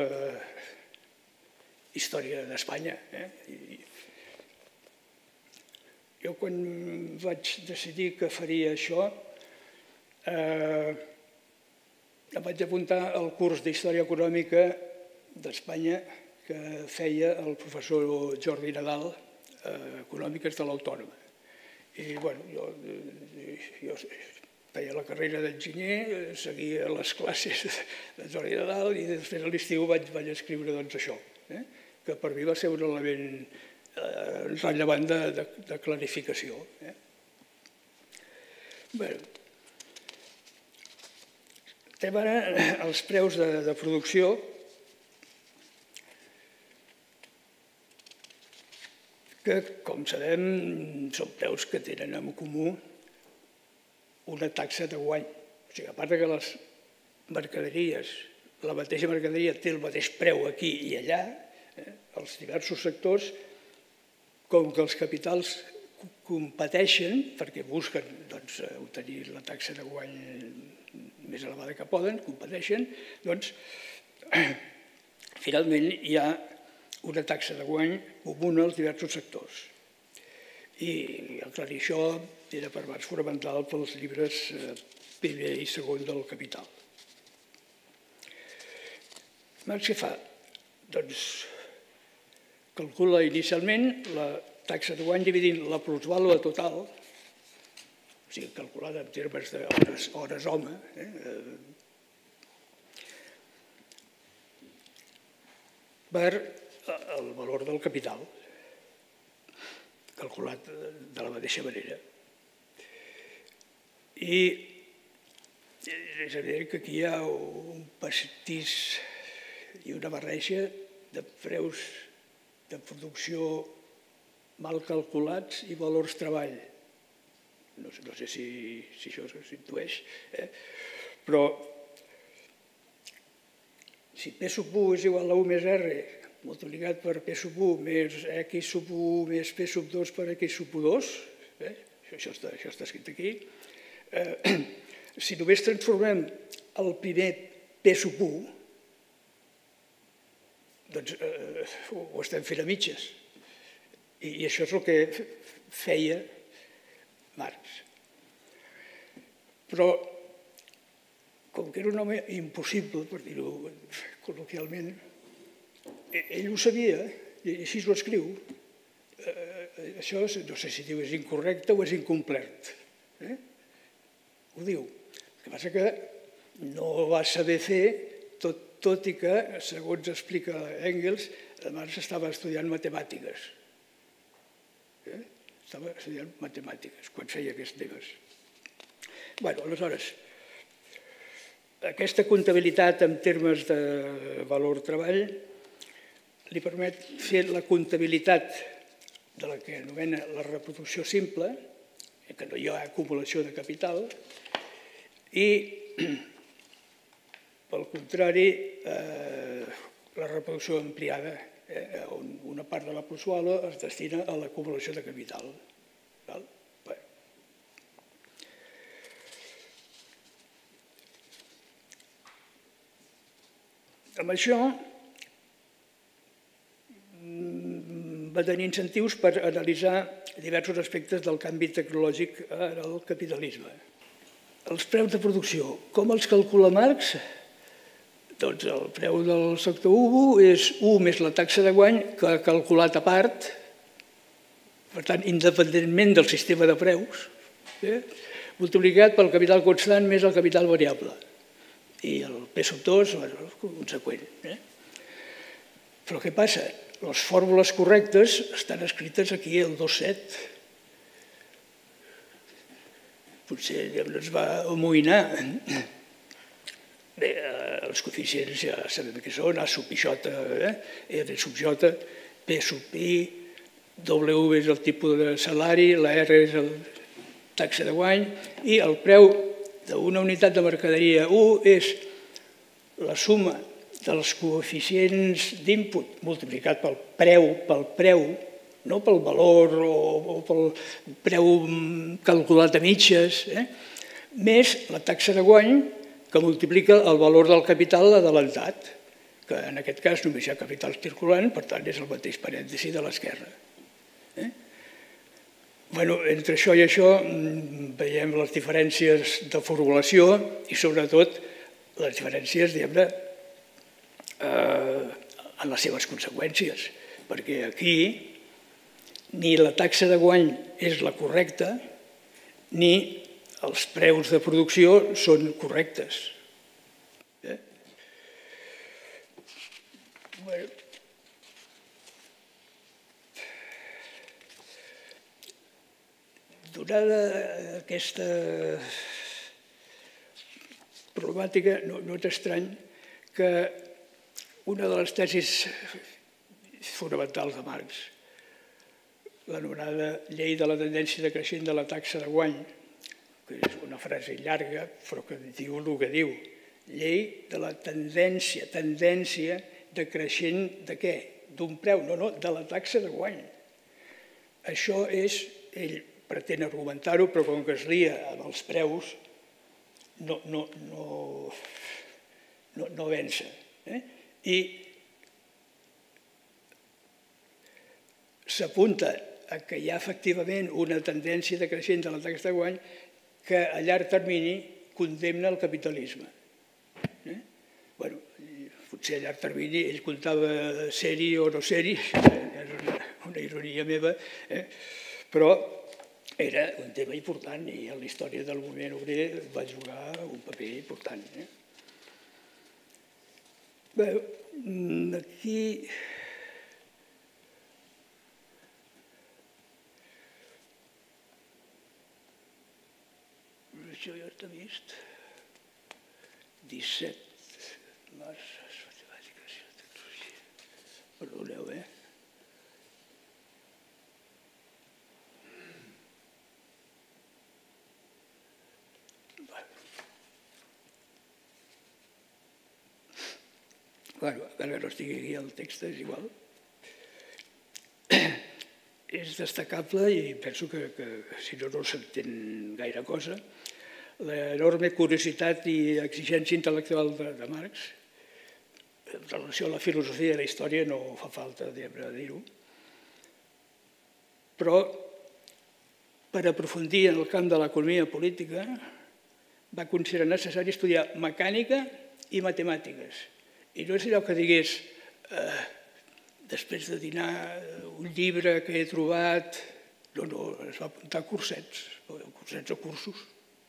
història d'Espanya. Jo quan vaig decidir que faria això, em vaig apuntar al curs d'Història Econòmica d'Espanya que feia el professor Jordi Nadal, Econòmiques de l'Autònoma. I, bueno, jo, jo feia la carrera d'enginyer, seguia les classes de Jordi Nadal i després a l'estiu vaig, vaig escriure doncs, això, eh? que per mi va ser un element eh, rellevant de, de, de clarificació. Eh? Bé, estem ara als preus de, de producció. Que, com sabem, són preus que tenen en comú una taxa de guany. O sigui, a part que les mercaderies, la mateixa mercaderia té el mateix preu aquí i allà, eh, els diversos sectors, com que els capitals competeixen, perquè busquen doncs, obtenir la taxa de guany més elevada que poden, competeixen, doncs, finalment hi ha una taxa de guany comuna als diversos sectors. I aclarir això era per base fonamental pels llibres primer i segon del Capital. Marx què fa? Doncs calcula inicialment la taxa de guany dividint la plusvàlua total, o sigui, calculada en termes d'hores hores home, eh, per el valor del capital, calculat de la mateixa manera. I és evident que aquí hi ha un pastís i una barreja de preus de producció mal calculats i valors treball. No sé, no sé si, si això s'intueix, eh? Però si P sub u és igual a u més R multiplicat per P sub u més X sub u més P sub dos per X sub u dos, eh? això, està, això està escrit aquí, eh, si només transformem el primer P sub u, doncs eh, ho estem fent a mitges. I, I això és el que feia Marx. Però, com que era un home impossible, per dir-ho col·loquialment, ell ho sabia, i així ho escriu. Això no sé si diu és incorrecte o és incomplert. Ho diu. El que passa que no ho va saber fer, tot i que, segons explica Engels, Marx estava estudiant matemàtiques. Estava estudiant matemàtiques quan feia aquests temes. Bé, aleshores, aquesta comptabilitat en termes de valor treball li permet fer la comptabilitat de la que anomena la reproducció simple, que no hi ha acumulació de capital, i, pel contrari, la reproducció ampliada, on una part de la plusvàlua es destina a l'acumulació de capital. Amb això va tenir incentius per analitzar diversos aspectes del canvi tecnològic en el capitalisme. Els preus de producció, com els calcula Marx? Doncs el preu del sector u és u més la taxa de guany que ha calculat a part, per tant, independentment del sistema de preus, multiplicat pel capital constant més el capital variable. I el P sub dos, conseqüent. Però què passa? Les fórmules correctes estan escrites aquí al dos coma set. Potser ens va amoïnar. Bé, els coeficients ja sabem què són, A sub i J, R sub J, P sub I, W és el tipus de salari, la R és la taxa de guany, i el preu d'una unitat de mercaderia u és la suma dels coeficients d'input multiplicat pel preu, pel preu, no pel valor o pel preu calculat a mitges, més la taxa de guany que multiplica el valor del capital adelantat, que en aquest cas només hi ha capital circulant, per tant és el mateix parèntesi de l'esquerra. Entre això i això veiem les diferències de formulació i sobretot les diferències, diguem-ne, en les seves conseqüències, perquè aquí ni la taxa de guany és la correcta ni els preus de producció són correctes. Donada aquesta problemàtica, no és estrany que una de les tesis fonamentals de Marx, l'anomenada llei de la tendència decreixent de la taxa de guany, que és una frase llarga, però que diu el que diu, llei de la tendència, tendència decreixent de què? D'un preu, no, no, de la taxa de guany. Això és, ell pretén argumentar-ho, però com que es lia amb els preus, no vença. I s'apunta que hi ha efectivament una tendència decreixent de la taxa de guany que a llarg termini condemna el capitalisme. Bé, potser a llarg termini ell comptava ser-hi o no ser-hi, és una ironia meva, però era un tema important i en la història del moviment obrer va jugar un paper important. Bé, aquí... Això ja està vist. disset març, matemàtiques i tecnologia. Perdoneu, eh? Bueno, encara no estigui aquí el text, és igual. És destacable i penso que si no, no s'entén gaire cosa, l'enorme curiositat i exigència intel·lectual de Marx en relació a la filosofia i la història no fa falta dir-ho, però per aprofundir en el camp de l'economia política va considerar necessari estudiar mecànica i matemàtiques. I no és allò que digués, després de dinar, un llibre que he trobat... No, no, es va apuntar a cursets, cursets o cursos.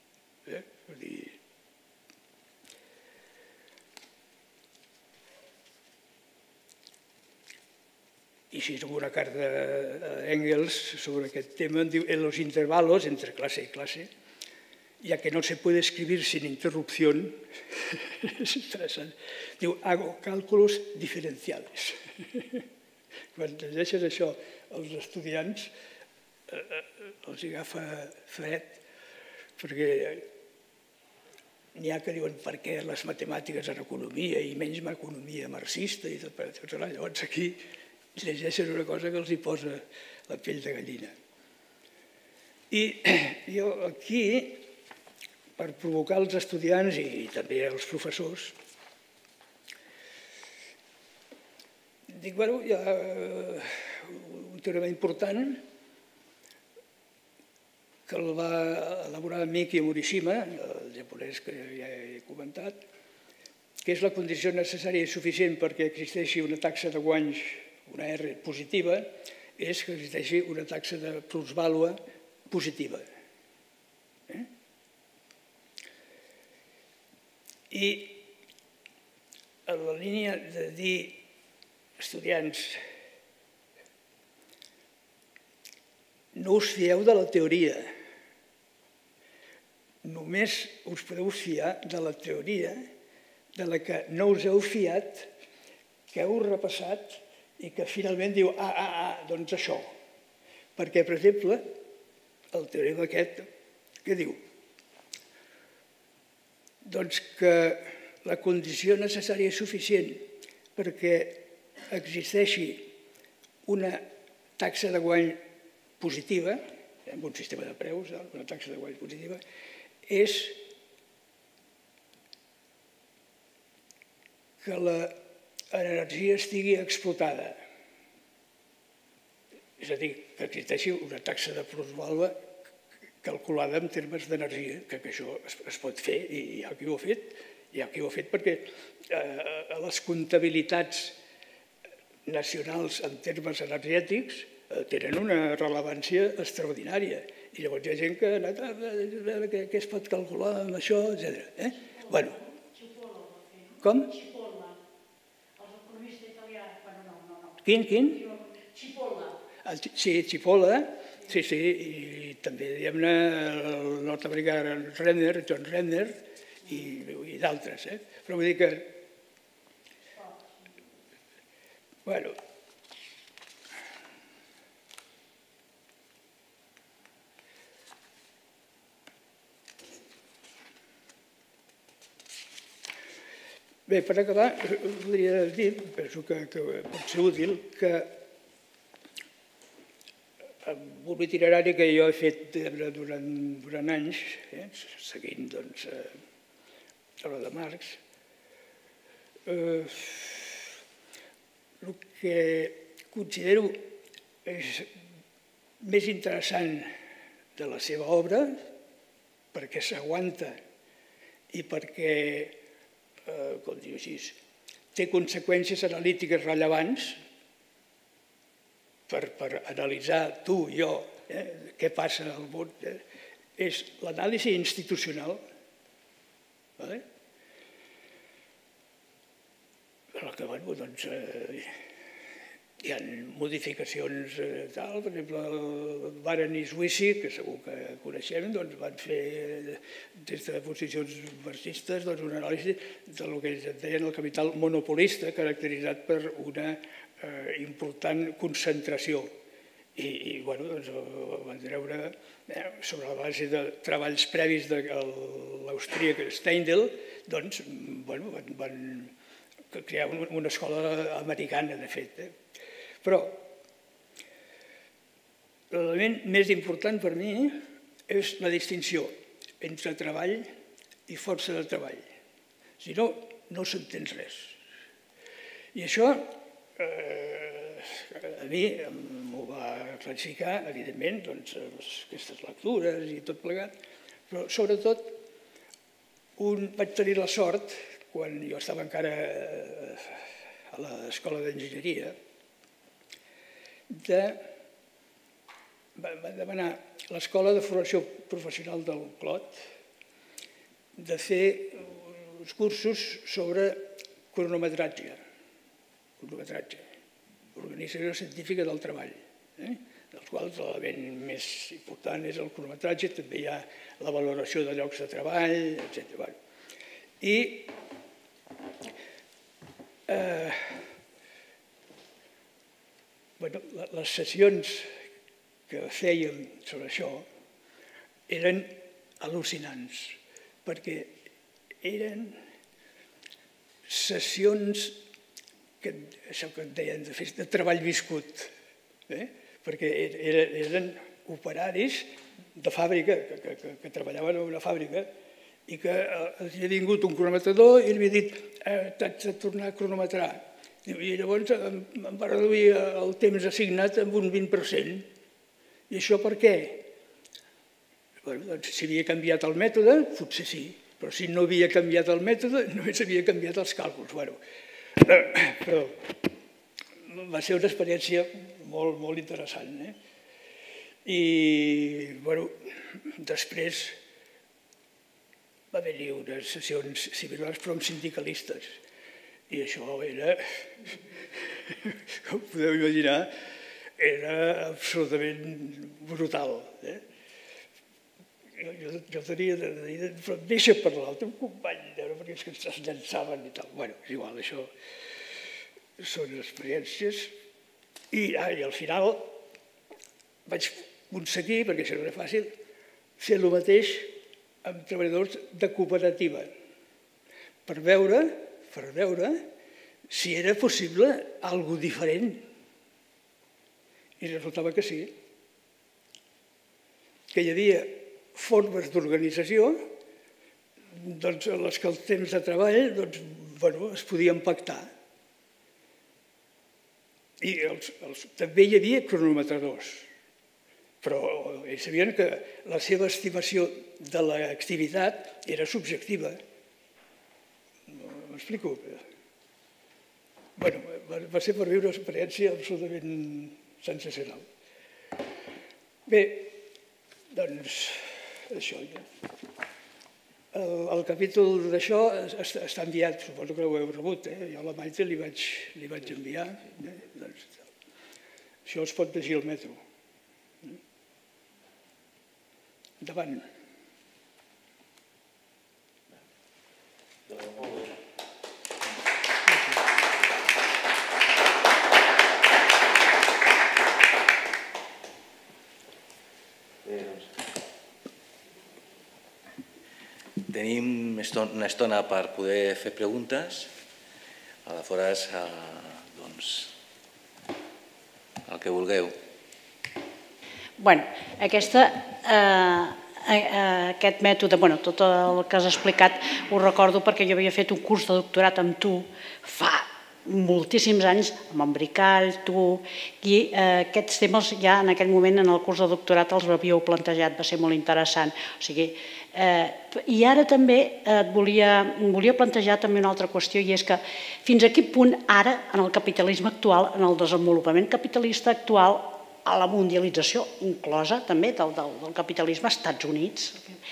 I si és una carta a Engels sobre aquest tema, diu, en los intervalos entre clase y clase, ya que no se puede escribir sin interrupción, és interessant, diu, hago cálculos diferenciales. Quan llegeixes això als estudiants, els agafa fred, perquè n'hi ha que diuen per què les matemàtiques en economia i menys economia marxista i tot allò. Llavors aquí llegeixen una cosa que els hi posa la pell de gallina. I jo aquí, per provocar els estudiants i també els professors, dic, bueno, hi ha un teorema important que el va elaborar Miki Morishima, el japonès que ja he comentat, que és la condició necessària i suficient perquè existeixi una taxa de guanys, una R positiva, és que existeixi una taxa de plusvàlua positiva. I en la línia de dir, estudiants, no us fieu de la teoria, només us podeu fiar de la teoria de la que no us heu fiat, que heu repassat i que finalment diu, ah, ah, ah, doncs això. Perquè, per exemple, el teorema aquest, què diu? Doncs que la condició necessària i suficient perquè existeixi una taxa de guany positiva, en un sistema de preus, una taxa de guany positiva, és que l'energia estigui explotada. És a dir, que existeixi una taxa de plusvàlua calculada en termes d'energia, que això es pot fer i hi ha qui ho ha fet, hi ha qui ho ha fet perquè les comptabilitats nacionals en termes energètics tenen una rellevància extraordinària. I llavors hi ha gent que ha anat a veure què es pot calcular amb això, etcètera. Bueno. Com? Cipolla. El economista italià. Bueno, no, no, no. Quin, quin? Cipolla. Sí, Cipolla, sí, sí, i també, diguem-ne, el nord-americà Renner, John Renner, i d'altres. Però vull dir que... Bueno... Bé, per acabar, voldria dir, penso que pot ser útil, que amb un itinerari que jo he fet durant anys, seguint l'obra de Marx, el que considero és més interessant de la seva obra, perquè s'aguanta i perquè, com diu així, té conseqüències analítiques rellevants per analitzar tu, jo, què passa al món, és l'anàlisi institucional. Que, bueno, doncs, hi ha modificacions, tal, per exemple, el Baran i Swissi, que segur que coneixem, doncs van fer, des de posicions marxistes, una anàlisi del que ells deien el capital monopolista, caracteritzat per una important concentració. I, bueno, doncs van treure, sobre la base de treballs previs de l'austríac Steindl, doncs, bueno, van crear una escola americana, de fet. Però l'element més important per mi és la distinció entre treball i força de treball. Si no, no s'entén res. I això a mi m'ho va clarificar, evidentment, aquestes lectures i tot plegat, però sobretot vaig tenir la sort, quan jo estava encara a l'escola d'enginyeria, de demanar a l'escola de formació professional del Clot de fer uns cursos sobre cronometratge, cronometratge, organització científica del treball, dels quals l'element més important és el cronometratge, també hi ha la valoració de llocs de treball, etcètera. I les sessions que fèiem sobre això eren al·lucinants, perquè eren sessions, això que et deien, de treball viscut, perquè eren operaris de fàbrica, que treballaven en una fàbrica, i que havia vingut un cronometrador i li havia dit t'haig de tornar a cronometrar. I llavors em va reduir el temps assignat en un vint per cent. I això per què? Si havia canviat el mètode, potser sí, però si no havia canviat el mètode, només havia canviat els càlculs. Però va ser una experiència molt interessant. I després va haver-hi unes sessions similars però amb sindicalistes. I això era, com podeu imaginar, era absolutament brutal. Jo tenia de dir, però deixa parlar el teu company, perquè és que es llançaven i tal. Bé, és igual, això són experiències. I al final vaig aconseguir, perquè això no era fàcil, fer el mateix amb treballadors de cooperativa, per veure, per veure si era possible alguna cosa diferent. I resultava que sí, que hi havia formes d'organització doncs, les que els temps de treball doncs, bueno, es podien pactar. I els, els, també hi havia cronometradors, però ells sabien que la seva estimació de l'activitat era subjectiva. M'explico? Bueno, va ser per viure una experiència absolutament sensacional. Bé, doncs, això ja. El, el capítol d'això està enviat, suposo que ho heu rebut, eh? Jo a la Maite li vaig, li vaig enviar. Eh? Doncs, això es pot llegir al metro. Endavant. Tenim una estona per poder fer preguntes. Aleshores, doncs, el que vulgueu. Bueno, aquesta, eh, aquest mètode, bueno, tot el que has explicat ho recordo perquè jo havia fet un curs de doctorat amb tu fa moltíssims anys, amb en Bricall, tu, i eh, aquests temes ja en aquell moment en el curs de doctorat els havíeu plantejat, va ser molt interessant. O sigui, eh, i ara també et volia, volia plantejar també una altra qüestió, i és que fins a quin punt ara, en el capitalisme actual, en el desenvolupament capitalista actual, a la mundialització inclosa també del, del, del capitalisme als Estats Units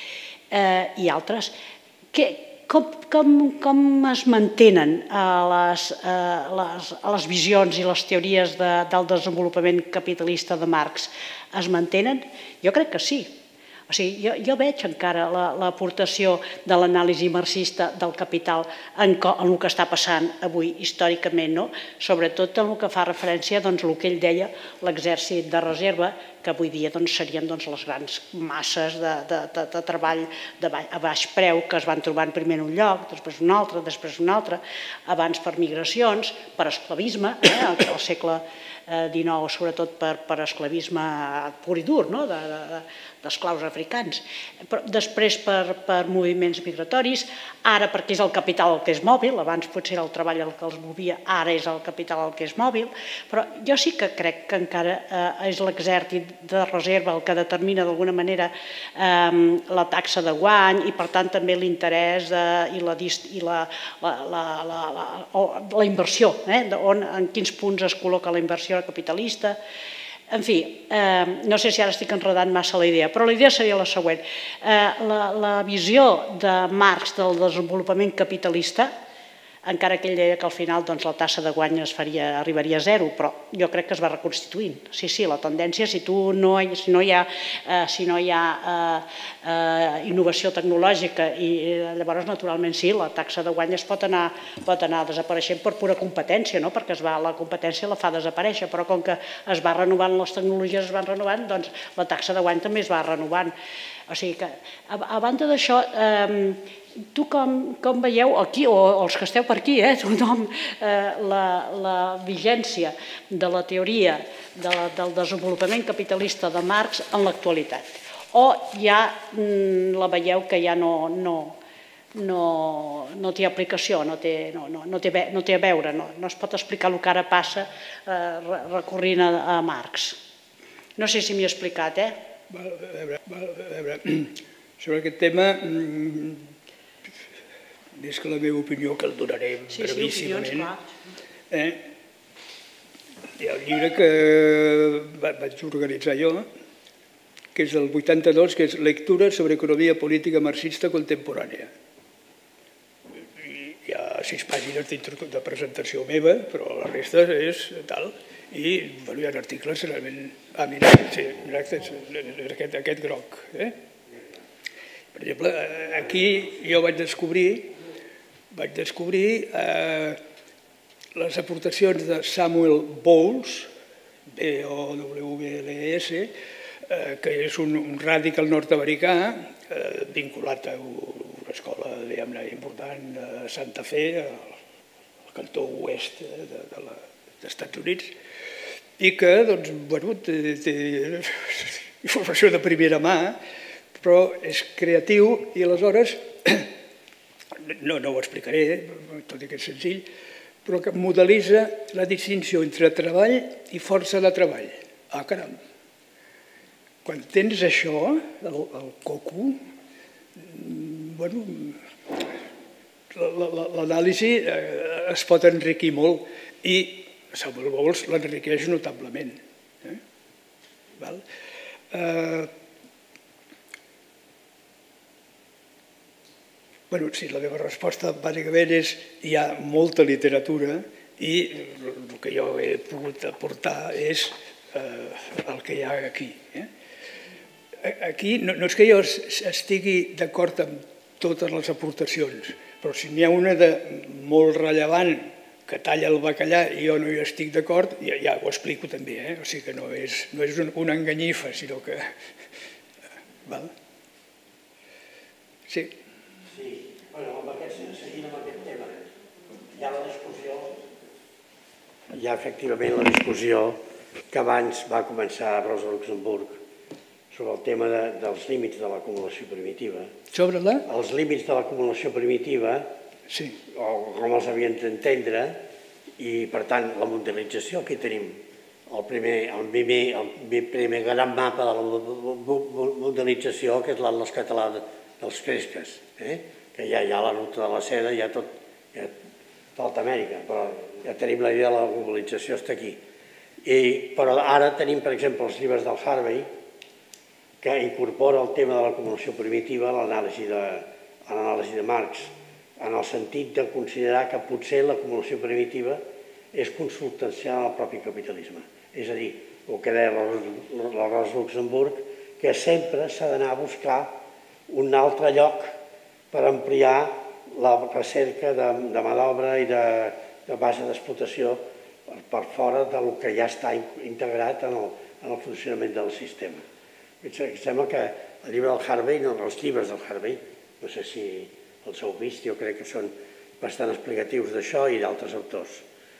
eh, i altres, que Com, com, com es mantenen les, les, les visions i les teories de, del desenvolupament capitalista de Marx? Es mantenen? Jo crec que sí. O sigui, jo, jo veig encara l'aportació de l'anàlisi marxista del capital en, en el que està passant avui històricament, no? Sobretot en el que fa referència doncs, al que ell deia l'exèrcit de reserva, que avui dia doncs, serien doncs, les grans masses de, de, de, de treball de baix, a baix preu que es van trobant primer en un lloc, després un altre, després un altre, abans per migracions, per esclavisme, eh, al segle dinou, sobretot per, per esclavisme pur i dur, no? de, de, d'esclaus africans. Però després per, per moviments migratoris, ara perquè és el capital el que és mòbil, abans potser era el treball el que els movia, ara és el capital el que és mòbil, però jo sí que crec que encara eh, és l'exèrcit de reserva el que determina d'alguna manera eh, la taxa de guany i per tant també l'interès eh, i, la, i la, la, la, la, la, la inversió, eh, on, en quins punts es col·loca la inversió capitalista. En fi, eh, no sé si ara estic enredant massa la idea, però la idea seria la següent. Eh, la, la visió de Marx del desenvolupament capitalista, encara que ell deia que al final doncs, la tassa de guany es faria, arribaria a zero, però jo crec que es va reconstituint. Sí, sí, la tendència, si tu no, si no hi ha, eh, si no hi ha eh, eh, innovació tecnològica i eh, llavors naturalment sí, la taxa de guany es pot anar, pot anar desapareixent per pura competència, no? Perquè es va, la competència la fa desaparèixer, però com que es va renovant, les tecnologies es van renovant, doncs la taxa de guany també es va renovant. O sigui que, a, a banda d'això, eh, tu com, com veieu aquí, o els que esteu per aquí, eh, tothom, eh, la, la vigència de la teoria de la, del desenvolupament capitalista de Marx en l'actualitat? O ja mm, la veieu que ja no, no, no, no té aplicació, no té, no, no, no té, no té a veure, no, no es pot explicar el que ara passa eh, recorrent a, a Marx? No sé si m'hi he explicat, eh? A veure, a veure, sobre aquest tema, és que la meva opinió, que el donaré sí, brevíssimament, sí, opinions, eh? Hi ha un llibre que vaig organitzar jo, que és del vuitanta-dos, que és Lectura sobre economia política marxista contemporània. Hi ha sis pàgines de presentació meva, però la resta és tal. I bueno, hi ha articles realment... Ah, mira, sí, aquest, aquest groc. Eh? Per exemple, aquí jo vaig descobrir vaig descobrir eh, les aportacions de Samuel Bowles, B O W L E S, eh, que és un, un radical nord-americà eh, vinculat a una escola diguem-ne important a Santa Fe, al cantó oest de, de la, dels Estats Units, i que doncs, bueno, té, té informació de primera mà, però és creatiu i aleshores no, no ho explicaré, tot i que és senzill, però que modelitza la distinció entre treball i força de treball. Ah, caram! Quan tens això, el, el coco, bueno, l'anàlisi es pot enriquir molt i Samuel Bowles l'enriqueix notablement. Eh? Val? Eh, bueno, sí, la meva resposta bàsicament és hi ha molta literatura i el que jo he pogut aportar és eh, el que hi ha aquí. Eh? Aquí no, no és que jo estigui d'acord amb totes les aportacions, però si n'hi ha una de molt rellevant que talla el bacallà i jo no hi estic d'acord, ja, ja ho explico també, eh? O sigui que no és, no és un, una enganyifa, sinó que... Val? Sí. Sí, bueno, amb aquest, seguint amb aquest tema, hi ha la discussió, hi ha efectivament la discussió que abans va començar a Rosa Luxemburg sobre el tema de, dels límits de l'acumulació primitiva. Sobre la? Els límits de l'acumulació primitiva, sí, o com els havien d'entendre, i per tant la mundialització, aquí tenim el primer, el primer, el primer gran mapa de la mundialització, que és l'Atles català dels Cresques, eh? Que ja hi ha la ruta de la seda, hi ha tot, hi ha tota Amèrica, però ja tenim la idea de la globalització, està aquí. I, però ara tenim, per exemple, els llibres del Harvey, que incorpora el tema de l'acumulació primitiva a l'anàlisi de, a l'anàlisi de Marx, en el sentit de considerar que potser l'acumulació primitiva és consubstancial al propi capitalisme. És a dir, el que deia la Rosa Luxemburg, que sempre s'ha d'anar a buscar un altre lloc per ampliar la recerca de, de mà d'obra i de, de base d'explotació per fora del que ja està integrat en el, en el funcionament del sistema. Em sembla que el llibre del Harvey, no, els llibres del Harvey, no sé si els heu vist, jo crec que són bastant explicatius d'això i d'altres autors.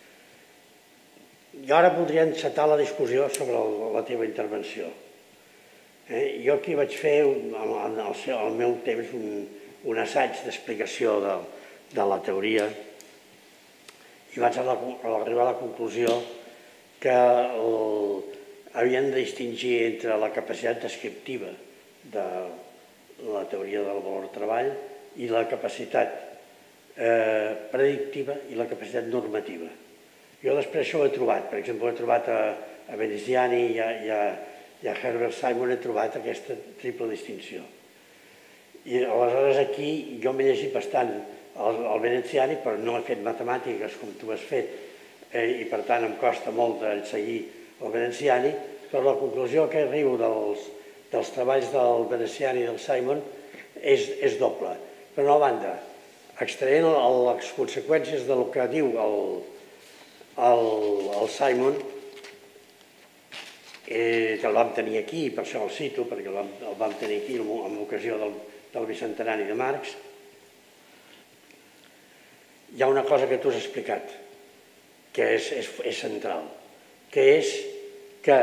Jo ara voldria encetar la discussió sobre la teva intervenció. Jo aquí vaig fer al meu temps un assaig d'explicació de la teoria i vaig arribar a la conclusió que havien de distingir entre la capacitat descriptiva de la teoria del valor-treball i la capacitat predictiva i la capacitat normativa. Jo després això ho he trobat, per exemple, he trobat a Veneziani i a Herbert Simon, he trobat aquesta triple distinció. I aleshores aquí jo m'he llegit bastant el Veneziani, però no he fet matemàtiques com tu has fet i per tant em costa molt de seguir el Veneziani, però la conclusió que arribo dels treballs del Veneziani i del Simon és doble. Per una banda, extraient les conseqüències del que diu el Simon, que el vam tenir aquí, per això el cito, perquè el vam tenir aquí en l'ocasió del bicentenari de Marx, hi ha una cosa que tu has explicat, que és central, que és que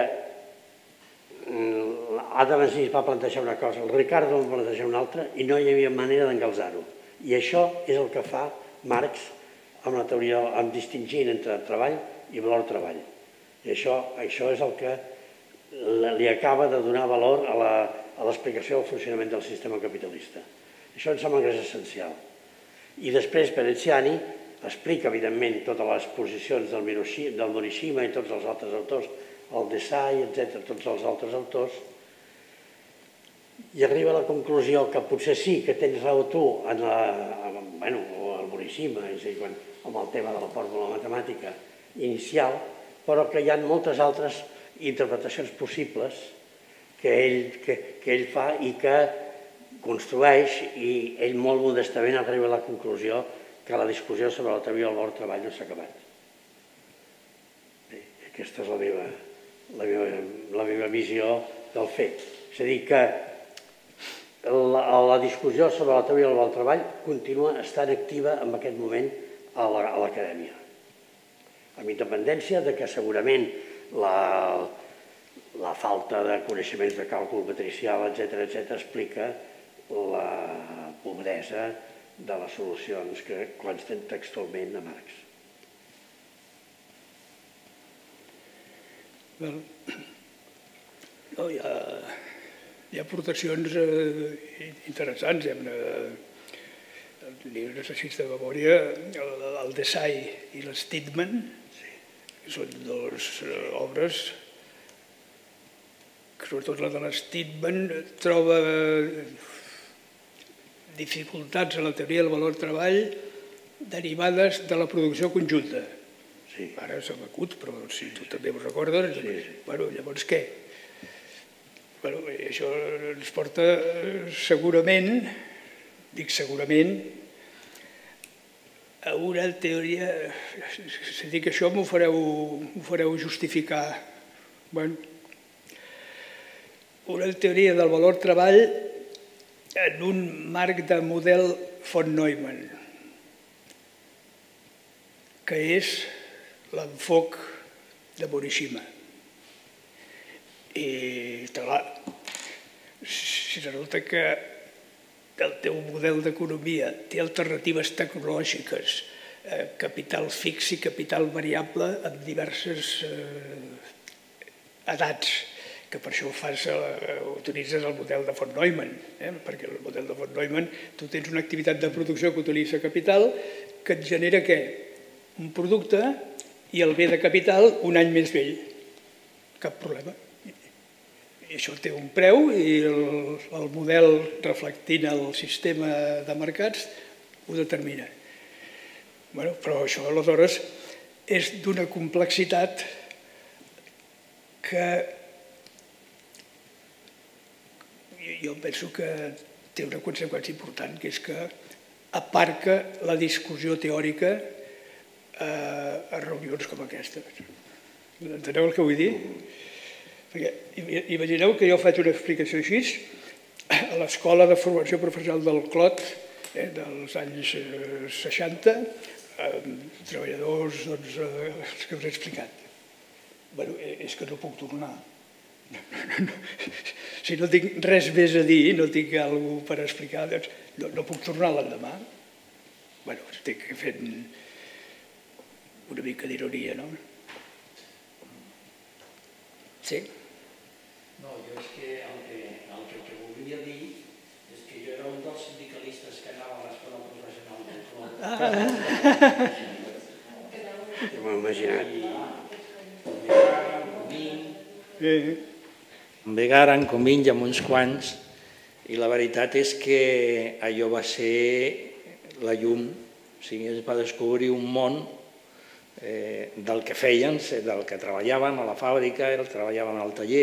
Adam Smith va plantejar una cosa, el Ricardo va plantejar una altra i no hi havia manera d'engalzar-ho. I això és el que fa Marx amb la teoria, amb distingint entre treball i valor-treball. I això és el que li acaba de donar valor a l'explicació del funcionament del sistema capitalista. Això em sembla que és essencial. I després Veneziani explica, evidentment, totes les posicions del Morishima i tots els altres autors, el Desai, etcètera, tots els altres autors, i arriba a la conclusió que potser sí que tens raó tu en el Morishima, és a dir, amb el tema de la fórmula matemàtica inicial, però que hi ha moltes altres interpretacions possibles que ell fa i que construeix, i ell molt modestament arriba a la conclusió que la discussió sobre la teoria del valor-treball no s'ha acabat. Aquesta és la meva la meva visió del fet. És a dir, que la discussió sobre la teoria del valor-treball continua estant activa en aquest moment a l'acadèmia. Amb independència que segurament la falta de coneixements de càlcul matricial, etcètera, explica la pobresa de les solucions que consten textualment a Marx. No, hi ha, hi ha aportacions eh, interessants. Hi ha els llibres així de memòria, el, el Desai i l'Stidman, sí, que són dues eh, obres que sobretot la de l'Stidman troba dificultats a la teoria del valor-treball derivades de la producció conjunta. Sí. Ara se m'acut, però si tu també ho recordes, sí, sí. Bueno, llavors què? Bueno, això ens porta segurament, dic segurament, a una teoria, si dic això m'ho fareu, m'ho fareu justificar, bueno, una teoria del valor-treball en un marc de model von Neumann, que és l'enfoc de Morishima. I, clar, si resulta que el teu model d'economia té alternatives tecnològiques, eh, capital fix i capital variable amb diverses eh, edats, que per això fas, eh, utilitzes el model de von Neumann, eh, perquè el model de von Neumann tu tens una activitat de producció que utilitza capital que et genera què? Un producte i el bé de capital un any més vell. Cap problema. I això té un preu i el, el model reflectint el sistema de mercats ho determina. Bueno, però això aleshores és d'una complexitat que jo penso que té una conseqüència important, que és que aparca la discussió teòrica a reunions com aquestes. Enteneu el que vull dir? Perquè imagineu que jo faig una explicació així a l'Escola de Formació Professional del Clot eh, dels anys seixanta, amb treballadors, doncs, eh, els que us he explicat. Bueno, és que no puc tornar. Si no tinc res més a dir, no tinc alguna cosa per explicar, doncs no, no puc tornar l'endemà. Bueno, estic fent una mica d'ironia, no? Sí? No, jo és que el que, el que, que volia dir és que jo era un dels sindicalistes que anava a l'escola professional del Clot. Ah. Ja m'ho he imaginat. En Begara, en Comín i amb uns quants, i la veritat és que allò va ser la llum, o sigui, es va descobrir un món Eh, del que feien, del que treballàvem a la fàbrica, treballàvem al taller,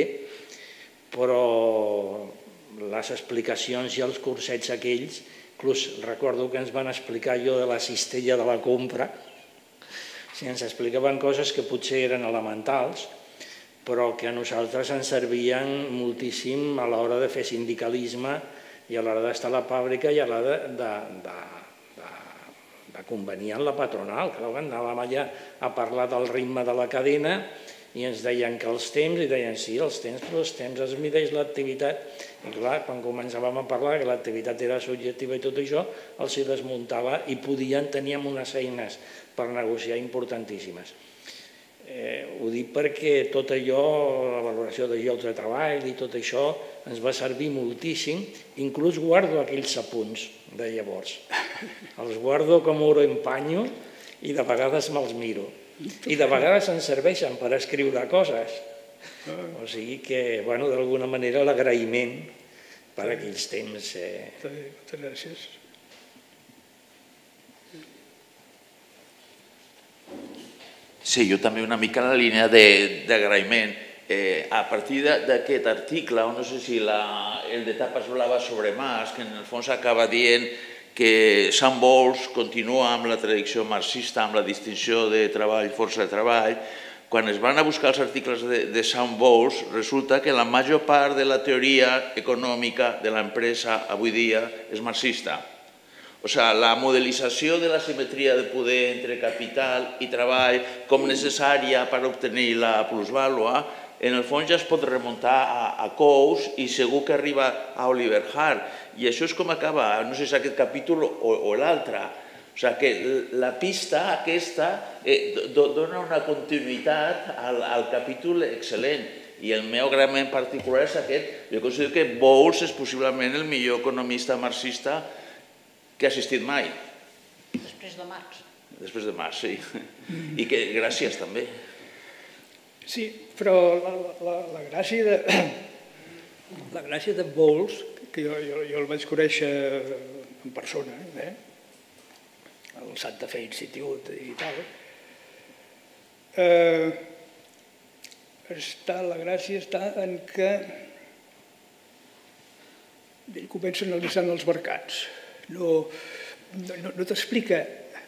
però les explicacions i els cursets aquells, inclús recordo que ens van explicar allò de la cistella de la compra, o sigui, ens explicaven coses que potser eren elementals, però que a nosaltres ens servien moltíssim a l'hora de fer sindicalisme i a l'hora d'estar a la fàbrica i a l'hora de, de, de de convenir amb la patronal. Clar, anàvem allà a parlar del ritme de la cadena i ens deien que els temps, i deien sí, els temps, però els temps es mideix l'activitat. I clar, quan començàvem a parlar que l'activitat era subjectiva i tot això, els hi desmuntava i podien, teníem unes eines per negociar importantíssimes. Eh, ho dic perquè tot allò, la valoració de llocs de treball i tot això ens va servir moltíssim, inclús guardo aquells apunts de llavors. Els guardo com oro en panyo i de vegades me'ls miro. I de vegades ens serveixen per escriure coses. O sigui que, bueno, d'alguna manera l'agraïment per aquells temps. Moltes gràcies. Sí, jo també una mica en la línia d'agraïment. Eh, a partir d'aquest article, o no sé si la, el de Tapas Blaves sobre Marx, que en el fons acaba dient que Saint Bowles continua amb la tradició marxista, amb la distinció de treball, força de treball. Quan es van a buscar els articles de, de Saint Bowles, resulta que la major part de la teoria econòmica de l'empresa avui dia és marxista. O sigui, la modelització de la simetria de poder entre capital i treball com necessària per obtenir la plusvàlua en el fons ja es pot remuntar a, a Cous i segur que arriba a Oliver Hart. I això és com acaba, no sé si és aquest capítol o, o l'altre. O sigui que la pista aquesta eh, dona una continuïtat al, al capítol excel·lent. I el meu agrament particular és aquest. Jo considero que Bowles és possiblement el millor economista marxista que ha assistit mai. Després de Marx. Després de Marx, sí. I que gràcies també. Sí, però la, la, la gràcia de la gràcia de Bowles, que jo, jo, jo el vaig conèixer en persona, eh? Al Santa Fe Institute i tal, eh, està, la gràcia està en que ell comença analitzant els mercats. No, no, no t'explica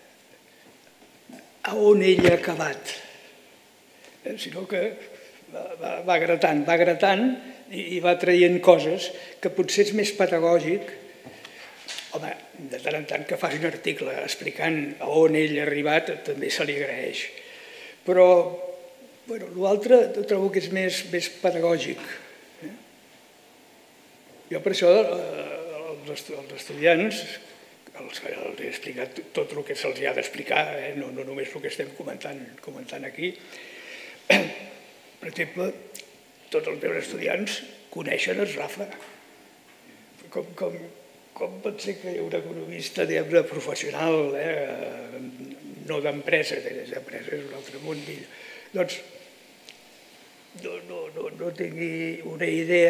a on ell ha acabat, eh, sinó que va, va, va gratant, va gratant i, i va traient coses que potser és més pedagògic. Home, de tant en tant que faci un article explicant a on ell ha arribat també se li agraeix. Però bueno, l'altre trobo que és més, més pedagògic. Eh? Jo per això eh, els, els estudiants els, els he explicat tot el que se'ls ha d'explicar, eh? no, no només el que estem comentant, comentant aquí. Per exemple, tots els meus estudiants coneixen el Rafa. Com, com, com pot ser que un economista diguem-ne professional, eh? no d'empresa, d'empresa és un altre món, doncs no, no, no, no tingui una idea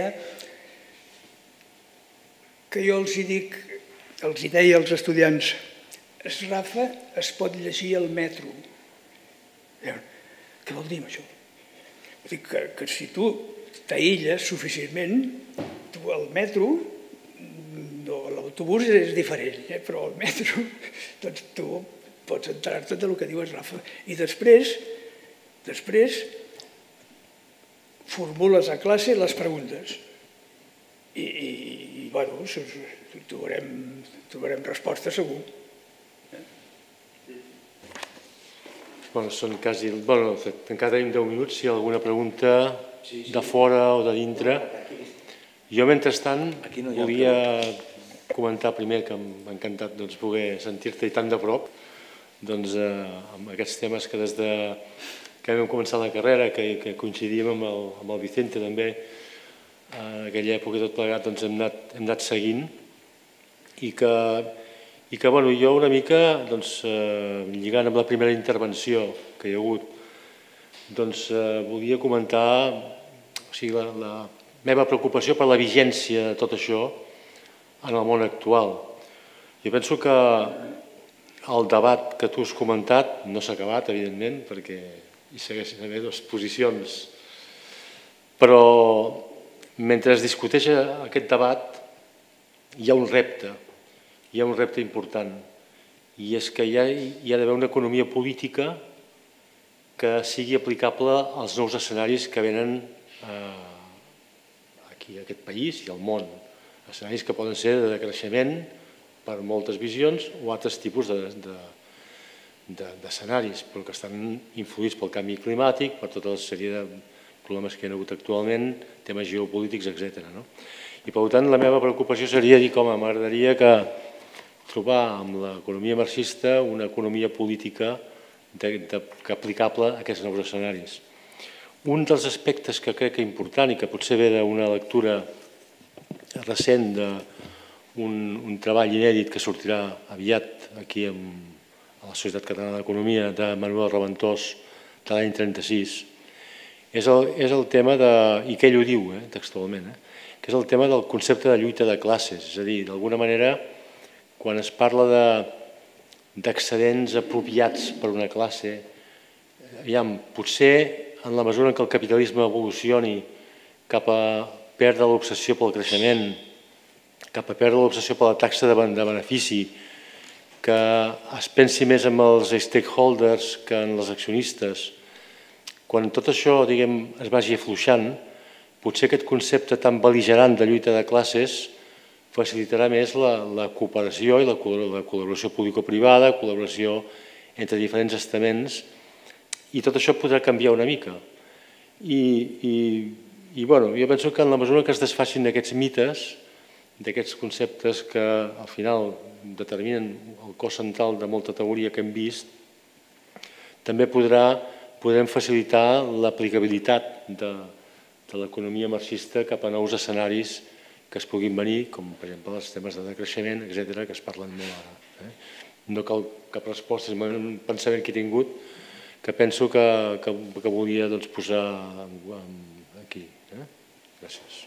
que jo els hi dic, els hi deia als estudiants, es Rafa es pot llegir al metro. Què vol dir això? Vull dir que, que si tu t'aïlles suficientment, tu al metro, no, l'autobús és diferent, eh? Però al metro doncs tu pots enterar-te del que diu es Rafa. I després, després formules a classe les preguntes i, i, i bueno, trobarem, trobarem resposta segur. Bueno, són quasi... Bueno, encara tenim deu minuts, si hi ha alguna pregunta de fora o de dintre. Jo, mentrestant, volia comentar primer que m'ha encantat doncs, poder sentir-te i tan de prop doncs, eh, amb aquests temes que des de que vam començar la carrera, que, que coincidíem amb el, amb el Vicente també, en aquella època tot plegat doncs, hem, anat, hem anat seguint i que, i que bueno, jo una mica doncs, eh, lligant amb la primera intervenció que hi ha hagut, doncs, eh, volia comentar o sigui, la, la meva preocupació per la vigència de tot això en el món actual. Jo penso que el debat que tu has comentat no s'ha acabat, evidentment, perquè hi segueixen haver dues posicions, però mentre es discuteix aquest debat hi ha un repte, hi ha un repte important, i és que hi ha, hi ha d'haver una economia política que sigui aplicable als nous escenaris que venen eh, aquí a aquest país i al món, escenaris que poden ser de creixement per moltes visions o altres tipus de, de d'escenaris, però que estan influïts pel canvi climàtic, per tota la sèrie de problemes que hi ha hagut actualment, temes geopolítics, etcètera. No? I per tant la meva preocupació seria dir com m'agradaria que trobar amb l'economia marxista una economia política de, de, que aplicable a aquests nous escenaris. Un dels aspectes que crec que és important i que potser ve d'una lectura recent d'un un treball inèdit que sortirà aviat aquí amb a la Societat Catalana d'Economia de Manuel Raventós de l'any trenta-sis, és el, és el tema de, i que ell ho diu eh, textualment, eh, que és el tema del concepte de lluita de classes, és a dir, d'alguna manera, quan es parla d'excedents apropiats per una classe, aviam, potser en la mesura en què el capitalisme evolucioni cap a perdre l'obsessió pel creixement, cap a perdre l'obsessió per la taxa de benefici, que es pensi més en els stakeholders que en els accionistes. Quan tot això diguem, es vagi afluixant, potser aquest concepte tan bel·ligerant de lluita de classes facilitarà més la, la cooperació i la, la col·laboració público-privada, col·laboració entre diferents estaments, i tot això podrà canviar una mica. I, i, i bueno, jo penso que en la mesura que es desfacin aquests mites, d'aquests conceptes que al final determinen el cos central de molta teoria que hem vist, també podrà, podrem facilitar l'aplicabilitat de, de l'economia marxista cap a nous escenaris que es puguin venir, com per exemple els temes de decreixement, etcètera, que es parlen molt ara. No cal cap resposta, és un pensament que he tingut que penso que, que, que volia doncs, posar aquí. Eh? Gràcies.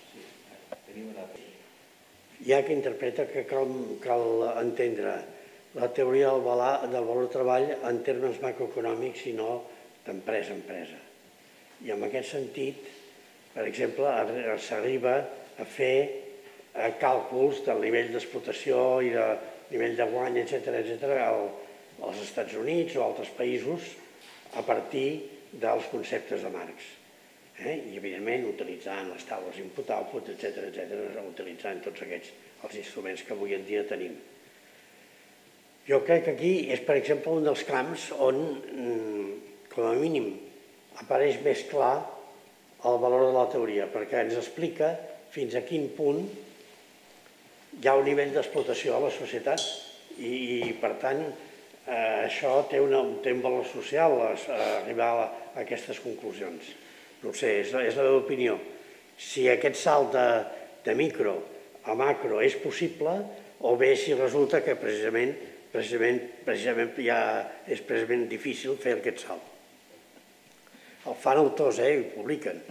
Hi ha qui interpreta que cal, cal entendre la teoria del, valor, del valor treball en termes macroeconòmics i no d'empresa a empresa. I en aquest sentit, per exemple, s'arriba a fer càlculs del nivell d'explotació i del nivell de guany, etcètera, etcètera, als Estats Units o altres països a partir dels conceptes de Marx. I, evidentment, utilitzant les taules input-output, etcètera, etcètera, utilitzant tots aquests els instruments que avui en dia tenim. Jo crec que aquí és, per exemple, un dels camps on, com a mínim, apareix més clar el valor de la teoria, perquè ens explica fins a quin punt hi ha un nivell d'explotació a la societat i, per tant, això té un valor social, arribar a aquestes conclusions. No ho sé, és la meva opinió. Si aquest salt de micro a macro és possible, o bé si resulta que precisament ja és precisament difícil fer aquest salt. El fan autors, eh, i ho publiquen.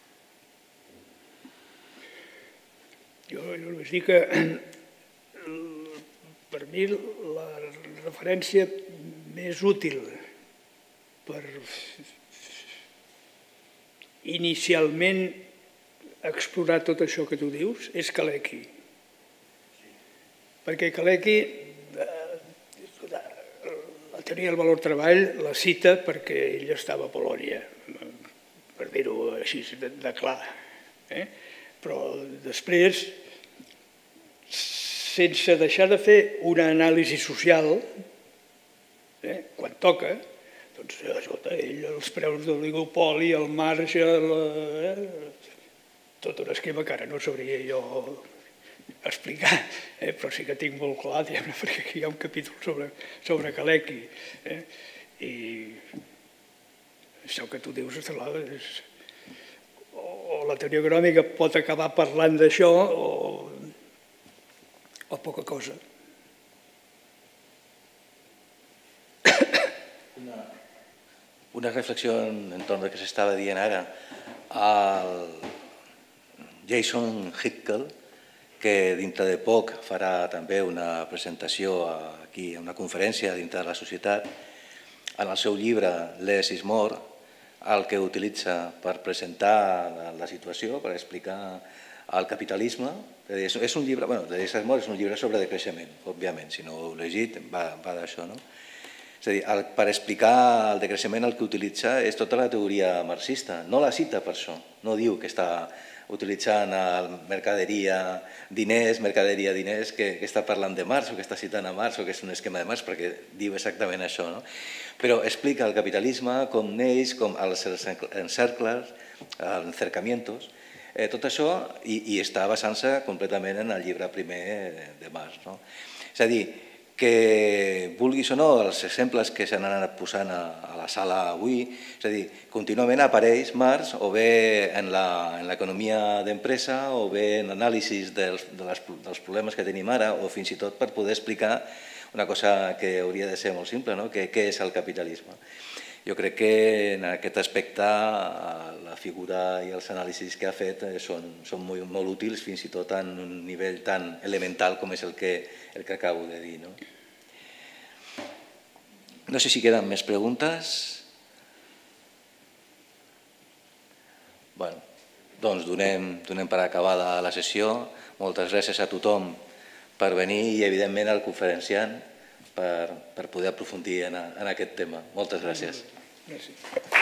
Jo només dic que per mi la referència més útil per inicialment explorar tot això que tu dius és Kalecki. Perquè Kalecki, la teoria del valor treball, la cita perquè ell estava a Polònia, per dir-ho així de clar. Però després, sense deixar de fer una anàlisi social, quan toca, doncs, escolta, ell, els preus de l'oligopoli, el marge, tot un esquema que ara no sabria jo explicar, però sí que tinc molt clar, perquè aquí hi ha un capítol sobre Kalecki. I això que tu dius, o la teoria econòmica pot acabar parlant d'això o poca cosa. Una reflexió entorn del que s'estava dient ara. El Jason Hickel, que dintre de poc farà també una presentació aquí, una conferència dintre de la societat, en el seu llibre Less is More, el que utilitza per presentar la situació, per explicar el capitalisme, és un llibre, bueno, Less is More és un llibre sobre decreixement, òbviament, si no ho heu llegit va d'això, no? És a dir, per explicar el decreixement el que utilitza és tota la teoria marxista. No la cita per això. No diu que està utilitzant mercaderia, diners, mercaderia, diners, que està parlant de Marx o que està citant a Marx o que és un esquema de Marx, perquè diu exactament això. Però explica el capitalisme, com neix, com els encercles, els encercamientos, tot això, i està basant-se completament en el llibre primer de Marx. És a dir, que vulguis o no, els exemples que s'han anat posant a la sala avui, és a dir, contínuament apareix Marx o bé en l'economia d'empresa o bé en l'anàlisi dels problemes que tenim ara o fins i tot per poder explicar una cosa que hauria de ser molt simple, què és el capitalisme. Jo crec que en aquest aspecte la figura i els anàlisis que ha fet són molt útils fins i tot en un nivell tan elemental com és el que acabo de dir. No sé si queden més preguntes. Bé, doncs donem per acabada la sessió. Moltes gràcies a tothom per venir i, evidentment, al conferenciant per poder aprofundir en aquest tema. Moltes gràcies. Gràcies.